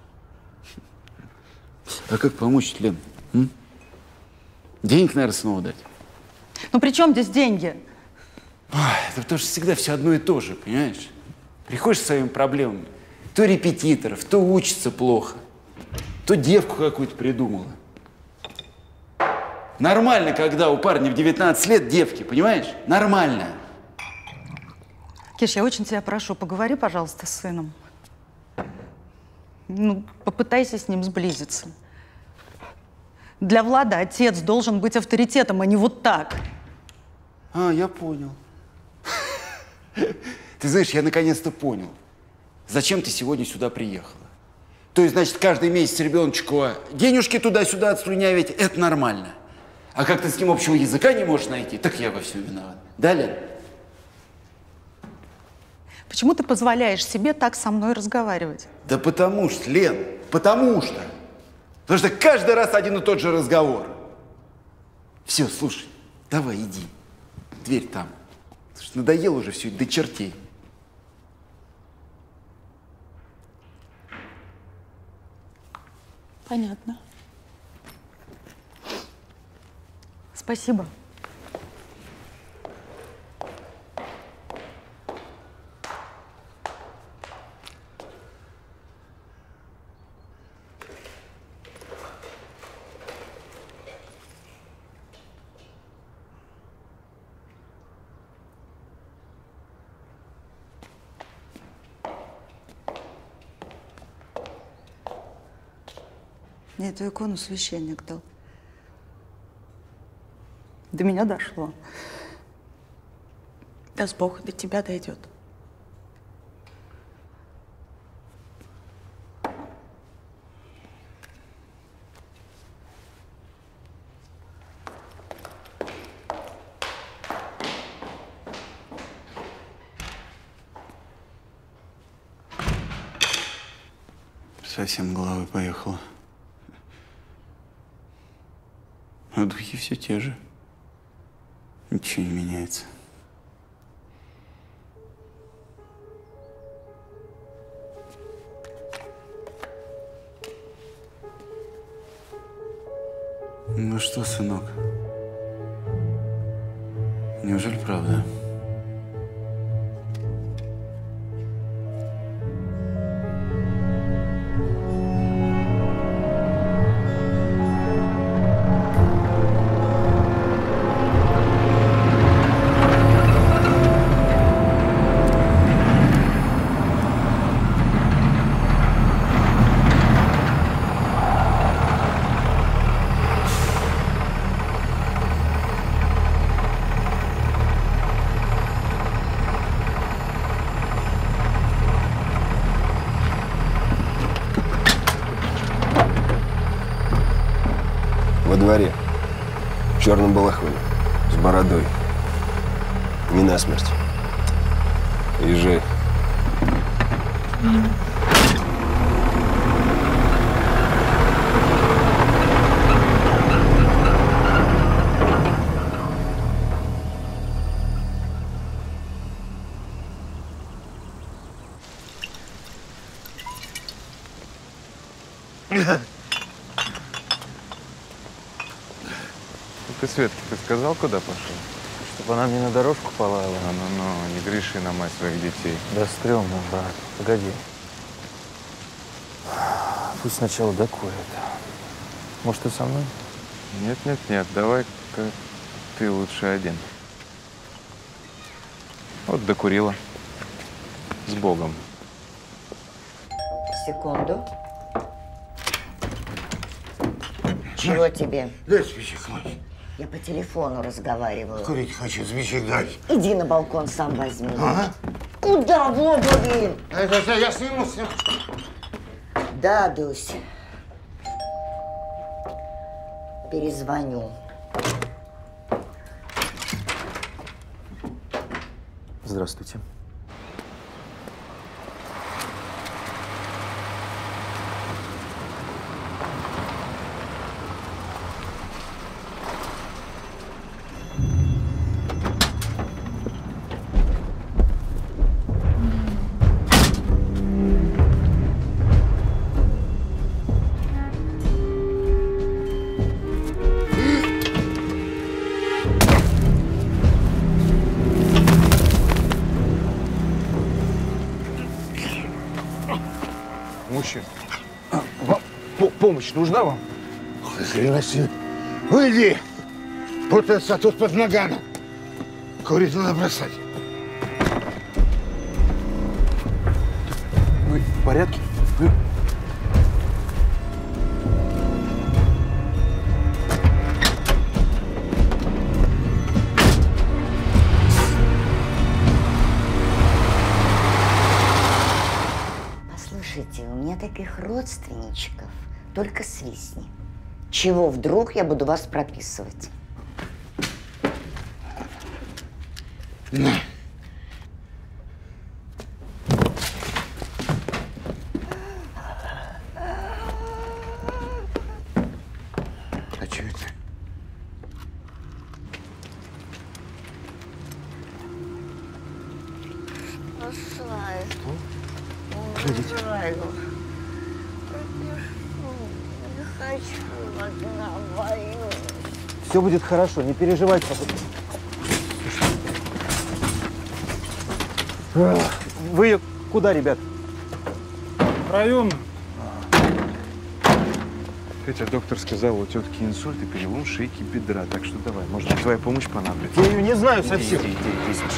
А как помочь, Лен? М? Денег, наверное, снова дать? Ну, при чем здесь деньги? Ой, это потому что всегда все одно и то же, понимаешь? Приходишь с своими проблемами. То репетиторов, то учится плохо, то девку какую-то придумала. Нормально, когда у парня в девятнадцать лет девки, понимаешь? Нормально. Кеш, я очень тебя прошу, поговори, пожалуйста, с сыном. Ну, попытайся с ним сблизиться. Для Влада отец должен быть авторитетом, а не вот так. А, я понял. Ты знаешь, я наконец-то понял, зачем ты сегодня сюда приехала. То есть, значит, каждый месяц ребеночку денежки туда-сюда отслюнявить – это нормально. А как ты с ним общего языка не можешь найти, так я во всем виноват. Да, Лен? Почему ты позволяешь себе так со мной разговаривать? Да потому что, Лен, потому что. Потому что каждый раз один и тот же разговор. Все, слушай, давай иди. Дверь там. Слушай, надоело уже все до чертей. Понятно. Спасибо. Мне эту икону священник дал. До меня дошло. Даст Бог, до тебя дойдет. Совсем головой поехала. А духи все те же. Ничего не меняется. Ну что, сынок? Неужели правда? Во дворе, в черном балахоне, с бородой. Не насмерть. Езжай. Ты, Светке, ты сказал, куда пошел? Чтобы она мне на дорожку полаяла. А ну-ну, не греши на мать своих детей. Да стрёмно, брат. Погоди. Пусть сначала докурит. Может, ты со мной? Нет-нет-нет, давай-ка ты лучше один. Вот докурила. С Богом. Секунду. Чего тебе? Дай спичек, мать. Я по телефону разговариваю. Курить хочу, спичек дай. Иди на балкон, сам возьми. Ага. Куда, в обуви? Это, это я сниму, сниму. Да, Дусь. Перезвоню. Здравствуйте. Мужчина, вам помощь нужна вам? Хрена себе. Уйди! Путается тут под наганом. Курить надо бросать. Вы в порядке? Вы... Послушайте, у меня таких родственничков, только свистни. Чего вдруг я буду вас прописывать? На. А что это? Бросаю. Погодите. Бросаю. Не хочу одна, боюсь. Все будет хорошо, не переживайте. Вы куда, ребят? В район. Петя, доктор сказал, у тетки инсульт и перелом шейки бедра. Так что давай, может, твоя помощь понадобится. Я ее не знаю Иди, совсем. Иди, иди, иди, Саша.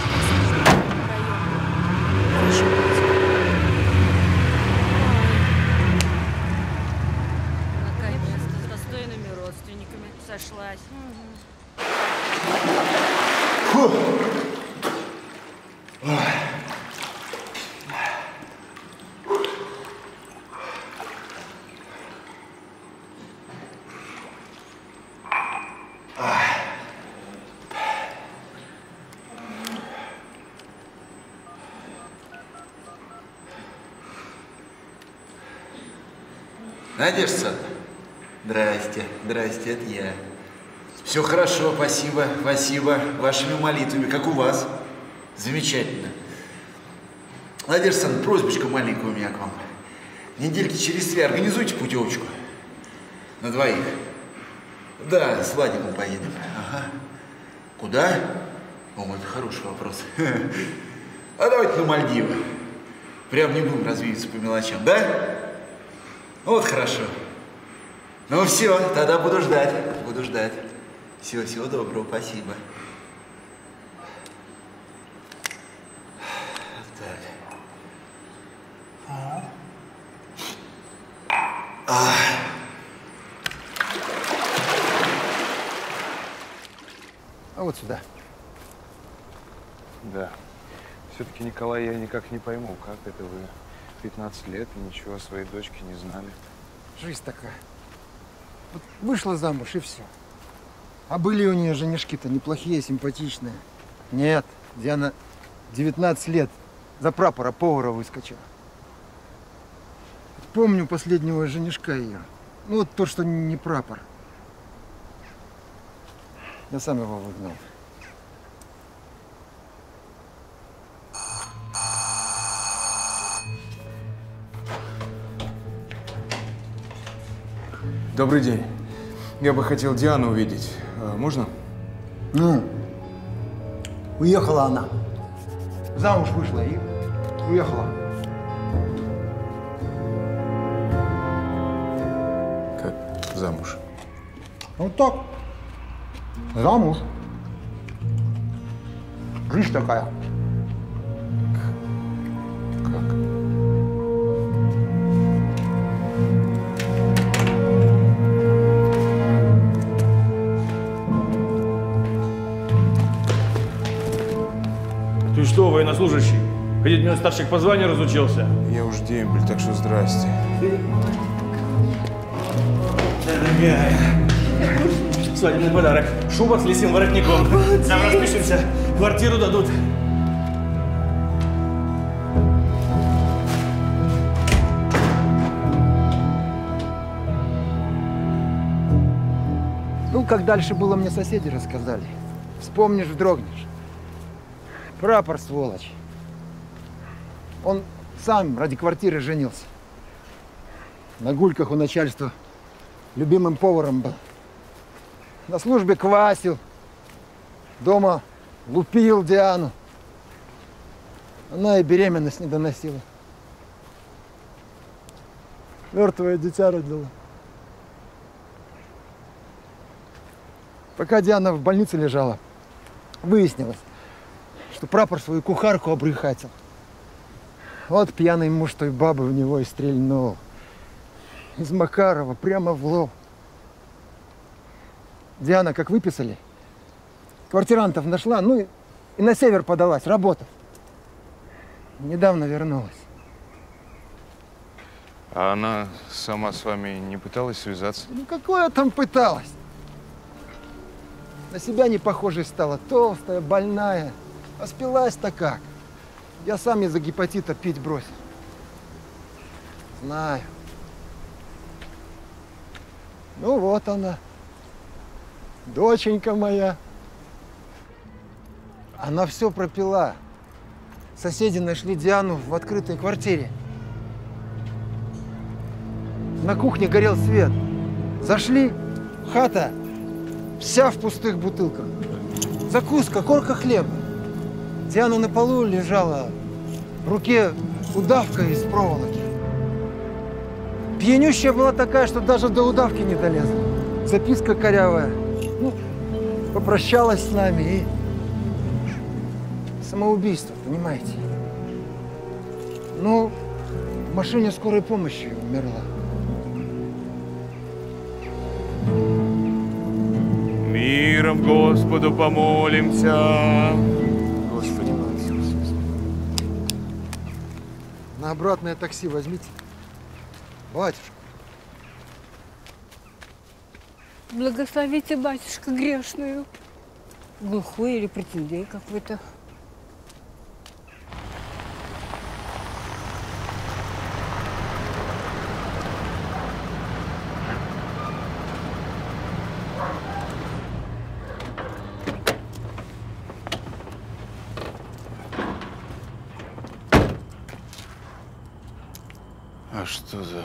Надежда, здрасте, здрасте, это я. Все хорошо, спасибо, спасибо. Вашими молитвами, как у вас. Замечательно. Надежда Александровна, просьбочка маленькая у меня к вам. Недельки через три организуйте путевочку. На двоих. Да, с Владиком поедем. Ага. Куда? О, это хороший вопрос. А давайте на Мальдивы. Прям не будем развиваться по мелочам, да? Вот хорошо. Ну все, тогда буду ждать. Буду ждать. Всего, всего доброго, спасибо. Так. А. А вот сюда. Да. Все-таки, Николай, я никак не пойму, как это вы пятнадцать лет и ничего о своей дочке не знали. Жизнь такая. Вот вышла замуж и все. А были у нее женишки-то неплохие, симпатичные. Нет, Диана девятнадцать лет за прапора повара выскочила. Помню последнего женишка ее. Ну вот то, что не прапор. Я сам его выгнал. Добрый день. Я бы хотел Диану увидеть. А, можно? Ну, уехала она. Замуж вышла и уехала. Как замуж? Вот так. Замуж. Жизнь такая. Ты что, военнослужащий? Ходить меня старших по званию разучился? Я уж дембель, так что здрасте. Дорогая, свадебный подарок. Шуба с лисим воротником. Там распишемся, квартиру дадут. Ну, как дальше было, мне соседи рассказали. Вспомнишь, вздрогнешь. Прапор, сволочь. Он сам ради квартиры женился. На гульках у начальства любимым поваром был. На службе квасил. Дома лупил Диану. Она и беременность не доносила. Мертвое дитя родила. Пока Диана в больнице лежала, выяснилось, что прапор свою кухарку обрыхатил. Вот пьяный муж той бабы в него и стрельнул. Из Макарова прямо в лоб. Диана, как выписали, квартирантов нашла, ну и, и на север подалась, работать. Недавно вернулась. А она сама с вами не пыталась связаться? Ну какое там пыталась? На себя не похожей стала, толстая, больная. А спилась-то как? Я сам из-за гепатита пить бросил. Знаю. Ну вот она. Доченька моя. Она все пропила. Соседи нашли Диану в открытой квартире. На кухне горел свет. Зашли, хата вся в пустых бутылках. Закуска, корка хлеба. Диана на полу лежала, в руке удавка из проволоки. Пьянющая была такая, что даже до удавки не долезла. Записка корявая. Ну, попрощалась с нами и... Самоубийство, понимаете? Ну, в машине скорой помощи умерла. Миром Господу помолимся. Господи, молись. На обратное такси возьмите. Батюшка. Благословите, батюшка, грешную. Глухой или претендей какой-то. А что за...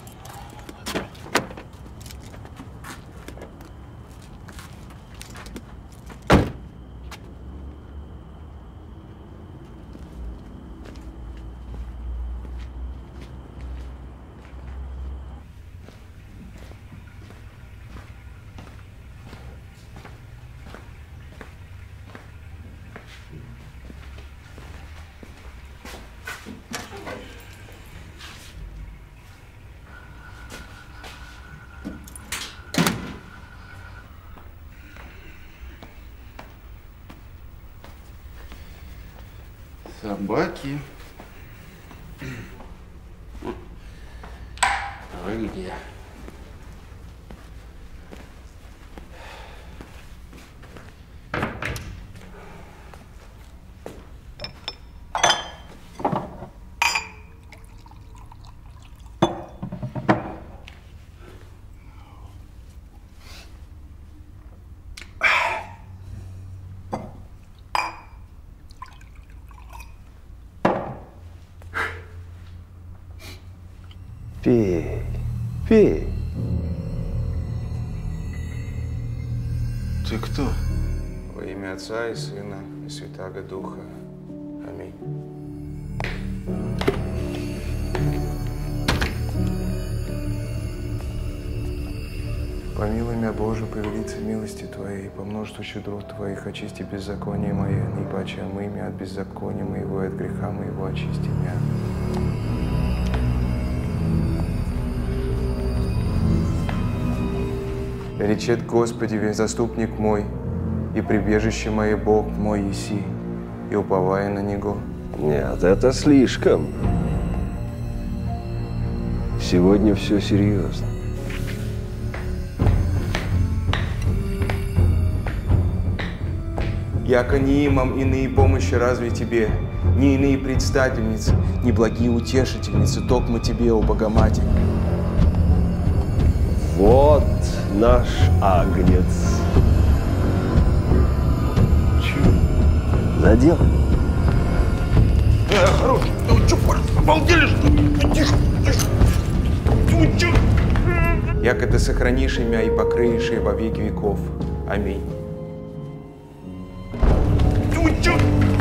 Собаки. Вы где? Пей, пей. Ты кто? Во имя Отца и Сына и Святаго Духа. Аминь. Помилуй меня, Боже, по велице милости Твоей, по множеству щедрот Твоих, очисти беззаконие мое, не паче омый меня от беззакония моего и от греха моего, очисти меня. Речет Господи, заступник мой, и прибежище мое Бог мой еси, и уповая на Него. Нет, это слишком. Сегодня все серьезно. Яко не имам иные помощи разве Тебе, ни иные предстательницы, ни благие утешительницы, токмо Тебе, о Богоматерь. Вот наш агнец. Надел? Э, хорош, ну что, обалдели, что ли? Тише, тише. Ну, чё? Яко Ты сохранишь имя и покрыешь во веки веков. Аминь. Ну, чё?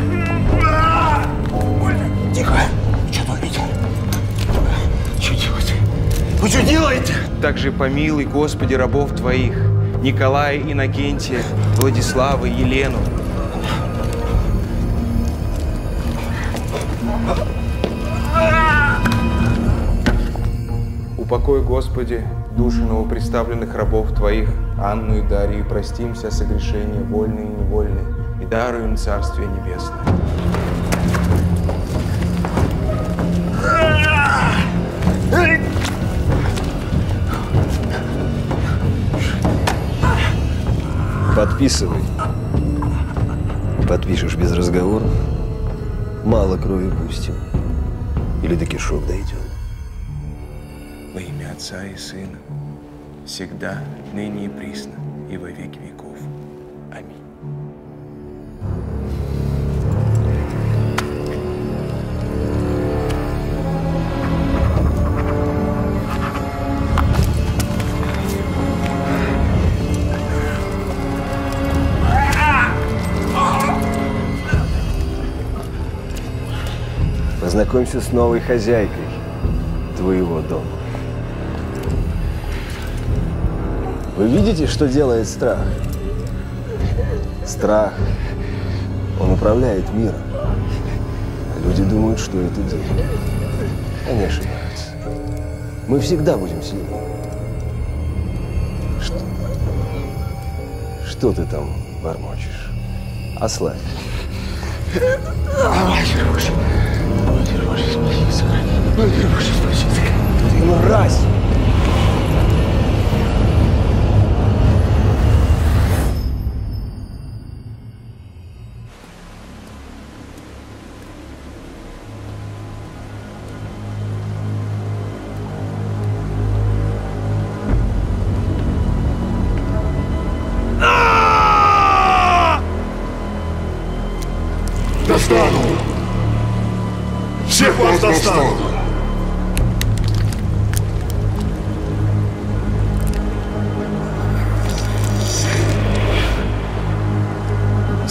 Тихо, что творите? Что делаете? Вы что делаете? Также помилуй, Господи, рабов Твоих, Николая, Иннокентия, Владислава, Елену. Упокой, Господи, души новопредставленных рабов Твоих, Анну и Дарью, и прости им вся согрешения, вольные и невольные, и даруй им Царствие Небесное. Подписывай. Подпишешь без разговоров, мало крови пустим. Или до кишок дойдем. Во имя Отца и Сына, всегда, ныне и присно, и во веки веков. Аминь. Познакомься с новой хозяйкой твоего дома. Вы видите, что делает страх? Страх, он управляет миром. А люди думают, что это день. Они ошибаются. Мы всегда будем сильнее. Что, что ты там бормочешь? Ослабь. Ты мразь! Достану! Всех вас достану!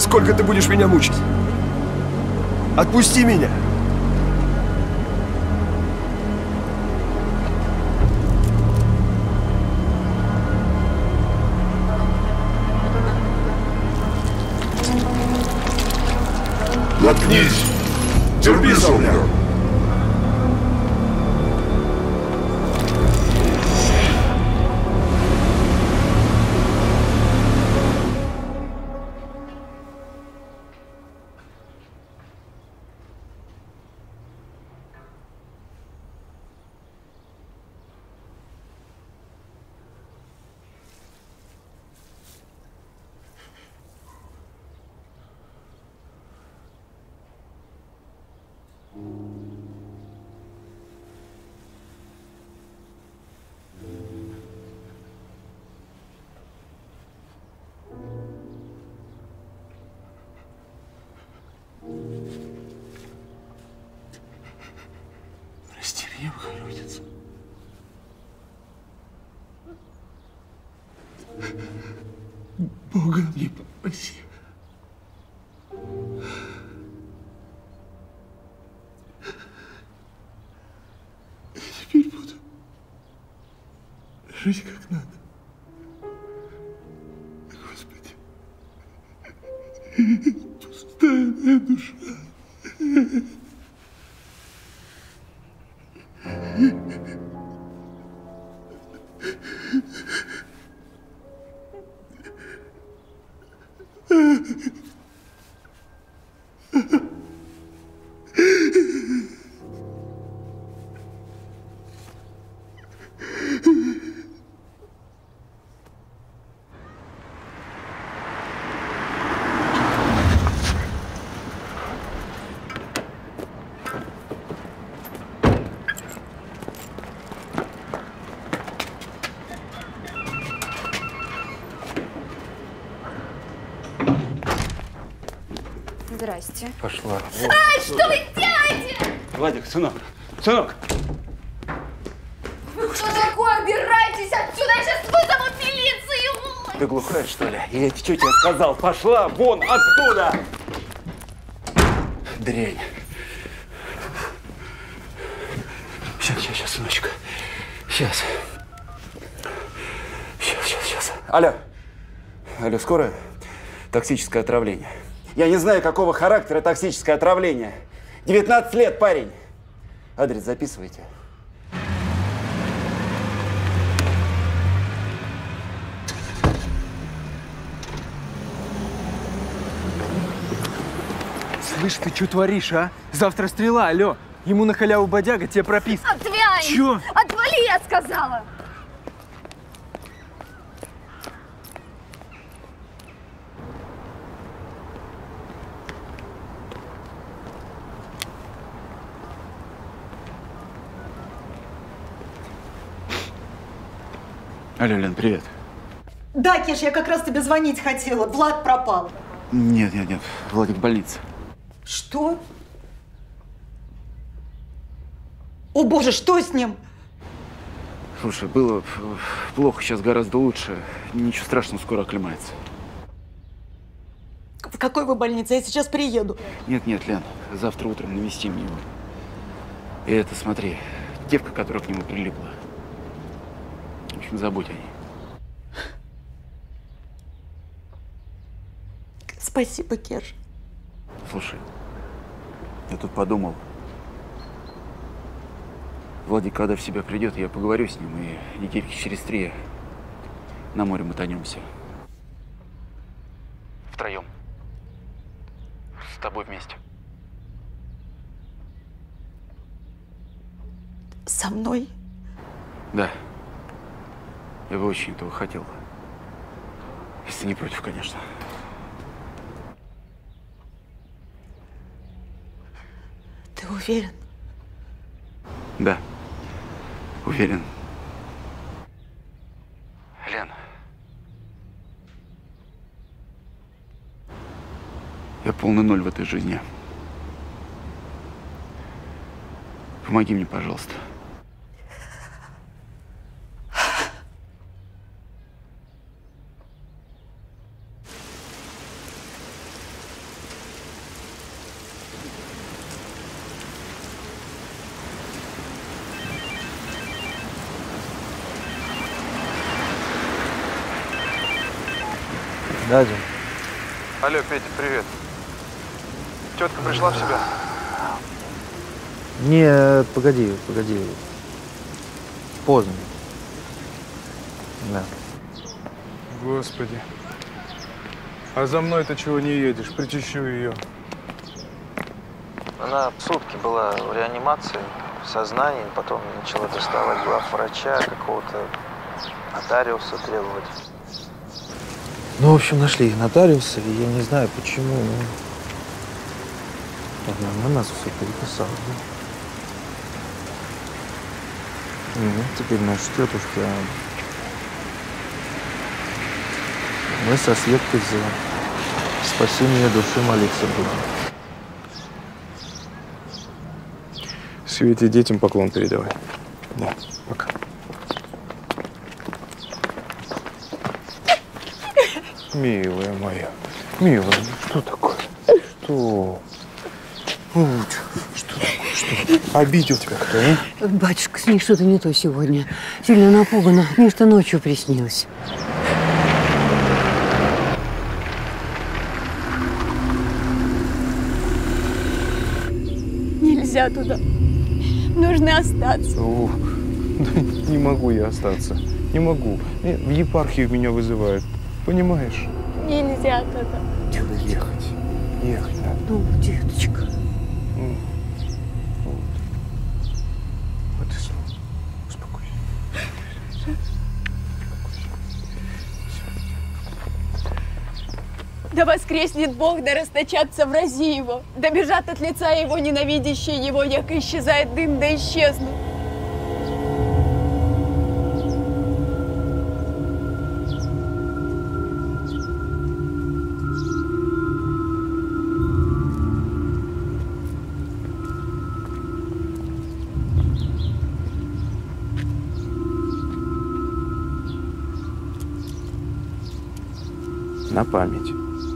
Сколько ты будешь меня мучить? Отпусти меня! Заткнись! Терпи, Сауляр! Прости меня, Богородица. Бога мне попроси. Я теперь буду жить как надо. Господи. Пустая моя душа. Здрасте. Пошла. Ай, что вы делаете? Владик, сынок, сынок! Вы кто такой? Убирайтесь отсюда, я сейчас вызову милицию! Ты глухая, что ли? Я тебе что тебе сказал? Пошла вон оттуда! Дрянь. Сейчас, сейчас, сейчас, сыночка. Сейчас. Сейчас, сейчас, сейчас. Алло. Алло, скорая? Токсическое отравление. Я не знаю, какого характера токсическое отравление. девятнадцать лет, парень. Адрес записывайте. Слышь, ты что творишь, а? Завтра стрела, алло. Ему на халяву бодяга, тебе прописка. Отвянь! Чё? Отвали, я сказала! Алло, Лен, привет. Да, Кеш, я как раз тебе звонить хотела. Влад пропал. Нет, нет, нет. Владик в больнице. Что? О боже, что с ним? Слушай, было плохо, сейчас гораздо лучше. Ничего страшного, скоро оклемается. В какой вы больнице? Я сейчас приеду. Нет, нет, Лен, завтра утром навестим его. И это, смотри, девка, которая к нему прилипла. В общем, забудь о ней. Спасибо, Кеш. Слушай, я тут подумал. Владик, когда в себя придет, я поговорю с ним, и недельки через три на море мотанемся. Втроем. С тобой вместе. Со мной? Да. Я бы очень этого хотел. Если не против, конечно. Ты уверен? Да. Уверен. Лен. Я полный ноль в этой жизни. Помоги мне, пожалуйста. Да, Дим? Алло, Петя, привет. Тетка пришла в себя? Не, погоди, погоди. Поздно. Да. Господи. А за мной-то чего не едешь? Причащу ее. Она сутки была в реанимации, в сознании, потом начала доставать главврача, какого-то нотариуса требовать. Ну, в общем, нашли нотариуса, и я не знаю, почему. Она на нас все переписала. Да? Ну, теперь наша тетушка. Мы со Светкой за спасение души молиться будем. Свете детям поклон передавай. Да, пока. Милая моя, милая, что такое? Что? Ой, что такое? Что? Обидел тебя кто, а? Батюшка, с ней что-то не то сегодня. Сильно напугана. Мне что ночью приснилось. Нельзя туда. Нужно остаться. Ух, да не могу я остаться. Не могу. В епархию меня вызывают. Понимаешь? Нельзя туда. Надо ехать. Ехать надо. Ну, деточка. Ну, вот. Вот и все. Успокойся. Да воскреснет Бог, да расточатся врази его, да бежат от лица его ненавидящие его, яко исчезает дым, да исчезнут. На память.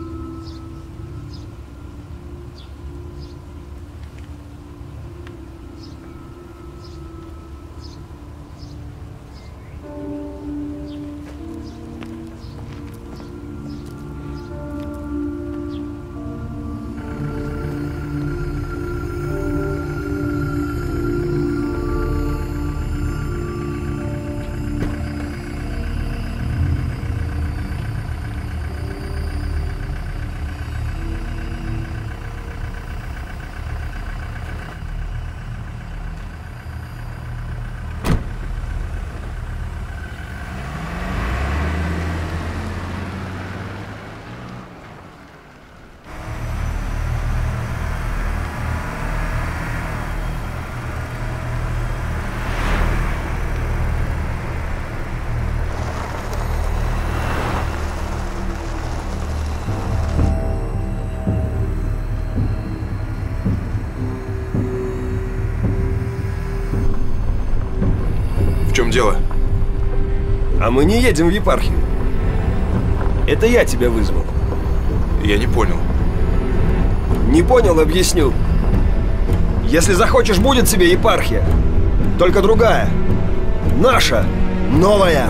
В чем дело? А мы не едем в епархию. Это я тебя вызвал. Я не понял. Не понял, объясню. Если захочешь, будет тебе епархия. Только другая. Наша. Новая.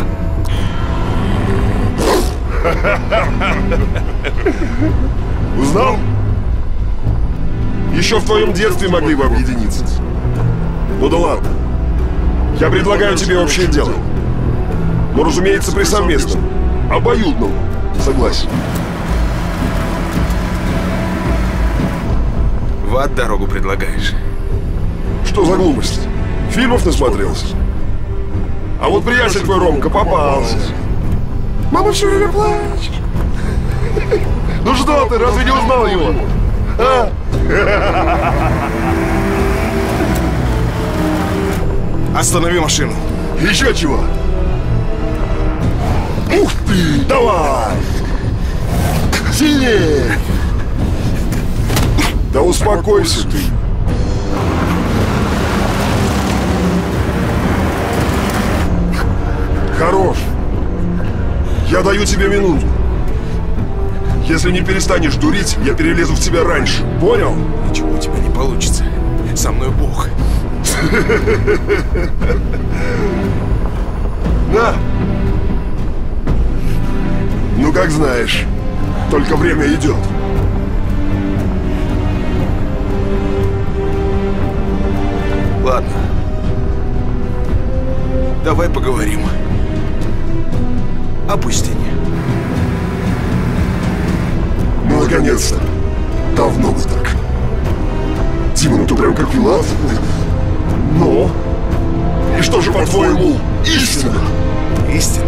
Узнал? Еще в твоем детстве могли бы объединиться. Ну да ладно. Я предлагаю тебе общее дело. Но, разумеется, при совместном, обоюдном согласии. В ад дорогу предлагаешь. Что за глупость? Фильмов насмотрелся? А вот приятель твой Ромка попался. Мама все время плачет. Ну что ты, разве не узнал его? А? Останови машину. Еще чего? Ух ты! Давай! Сильнее! Да успокойся ты. Хорош. Я даю тебе минуту. Если не перестанешь дурить, я перелезу в тебя раньше. Понял? Ничего у тебя не получится. Со мной Бог. На. Ну, как знаешь. Только время идет. Ладно. Давай поговорим о пустыне. Ну, наконец-то. Давно бы так. Дима, ну ты прям как Влад. Но... И что же, по-твоему, истина? Истина?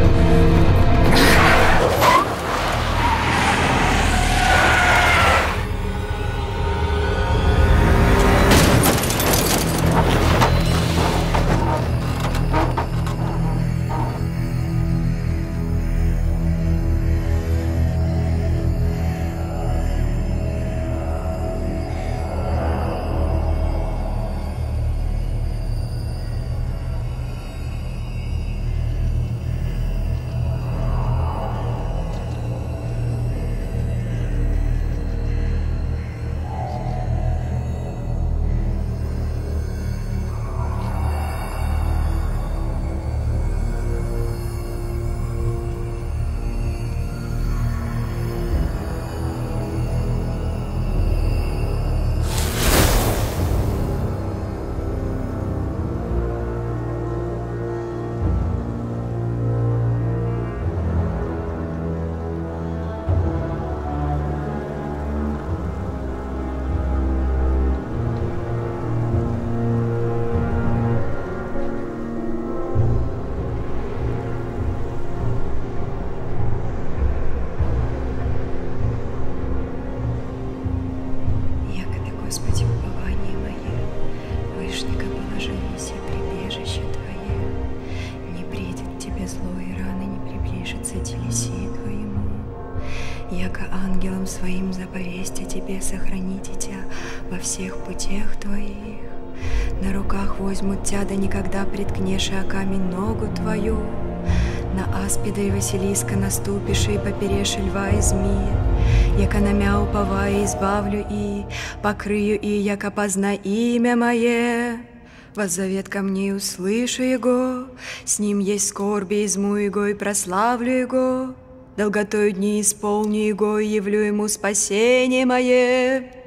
Господи, упование мое, Вышника положение прибежище Твое, не придет Тебе зло и раны, не приближится телесию Твоему. Яко ангелом своим заповесть о Тебе сохраните Тя во всех путях Твоих. На руках возьмут Тя, да никогда приткнешь о камень ногу Твою. На аспида и Василиска наступишь, и поперешь льва и змея. Яко на мя уповая избавлю и покрою, и яко позна имя мое. Воззовет ко мне, услышу его, с ним есть скорби, изму его и прославлю его. Долготою дни исполню его, и явлю ему спасение мое.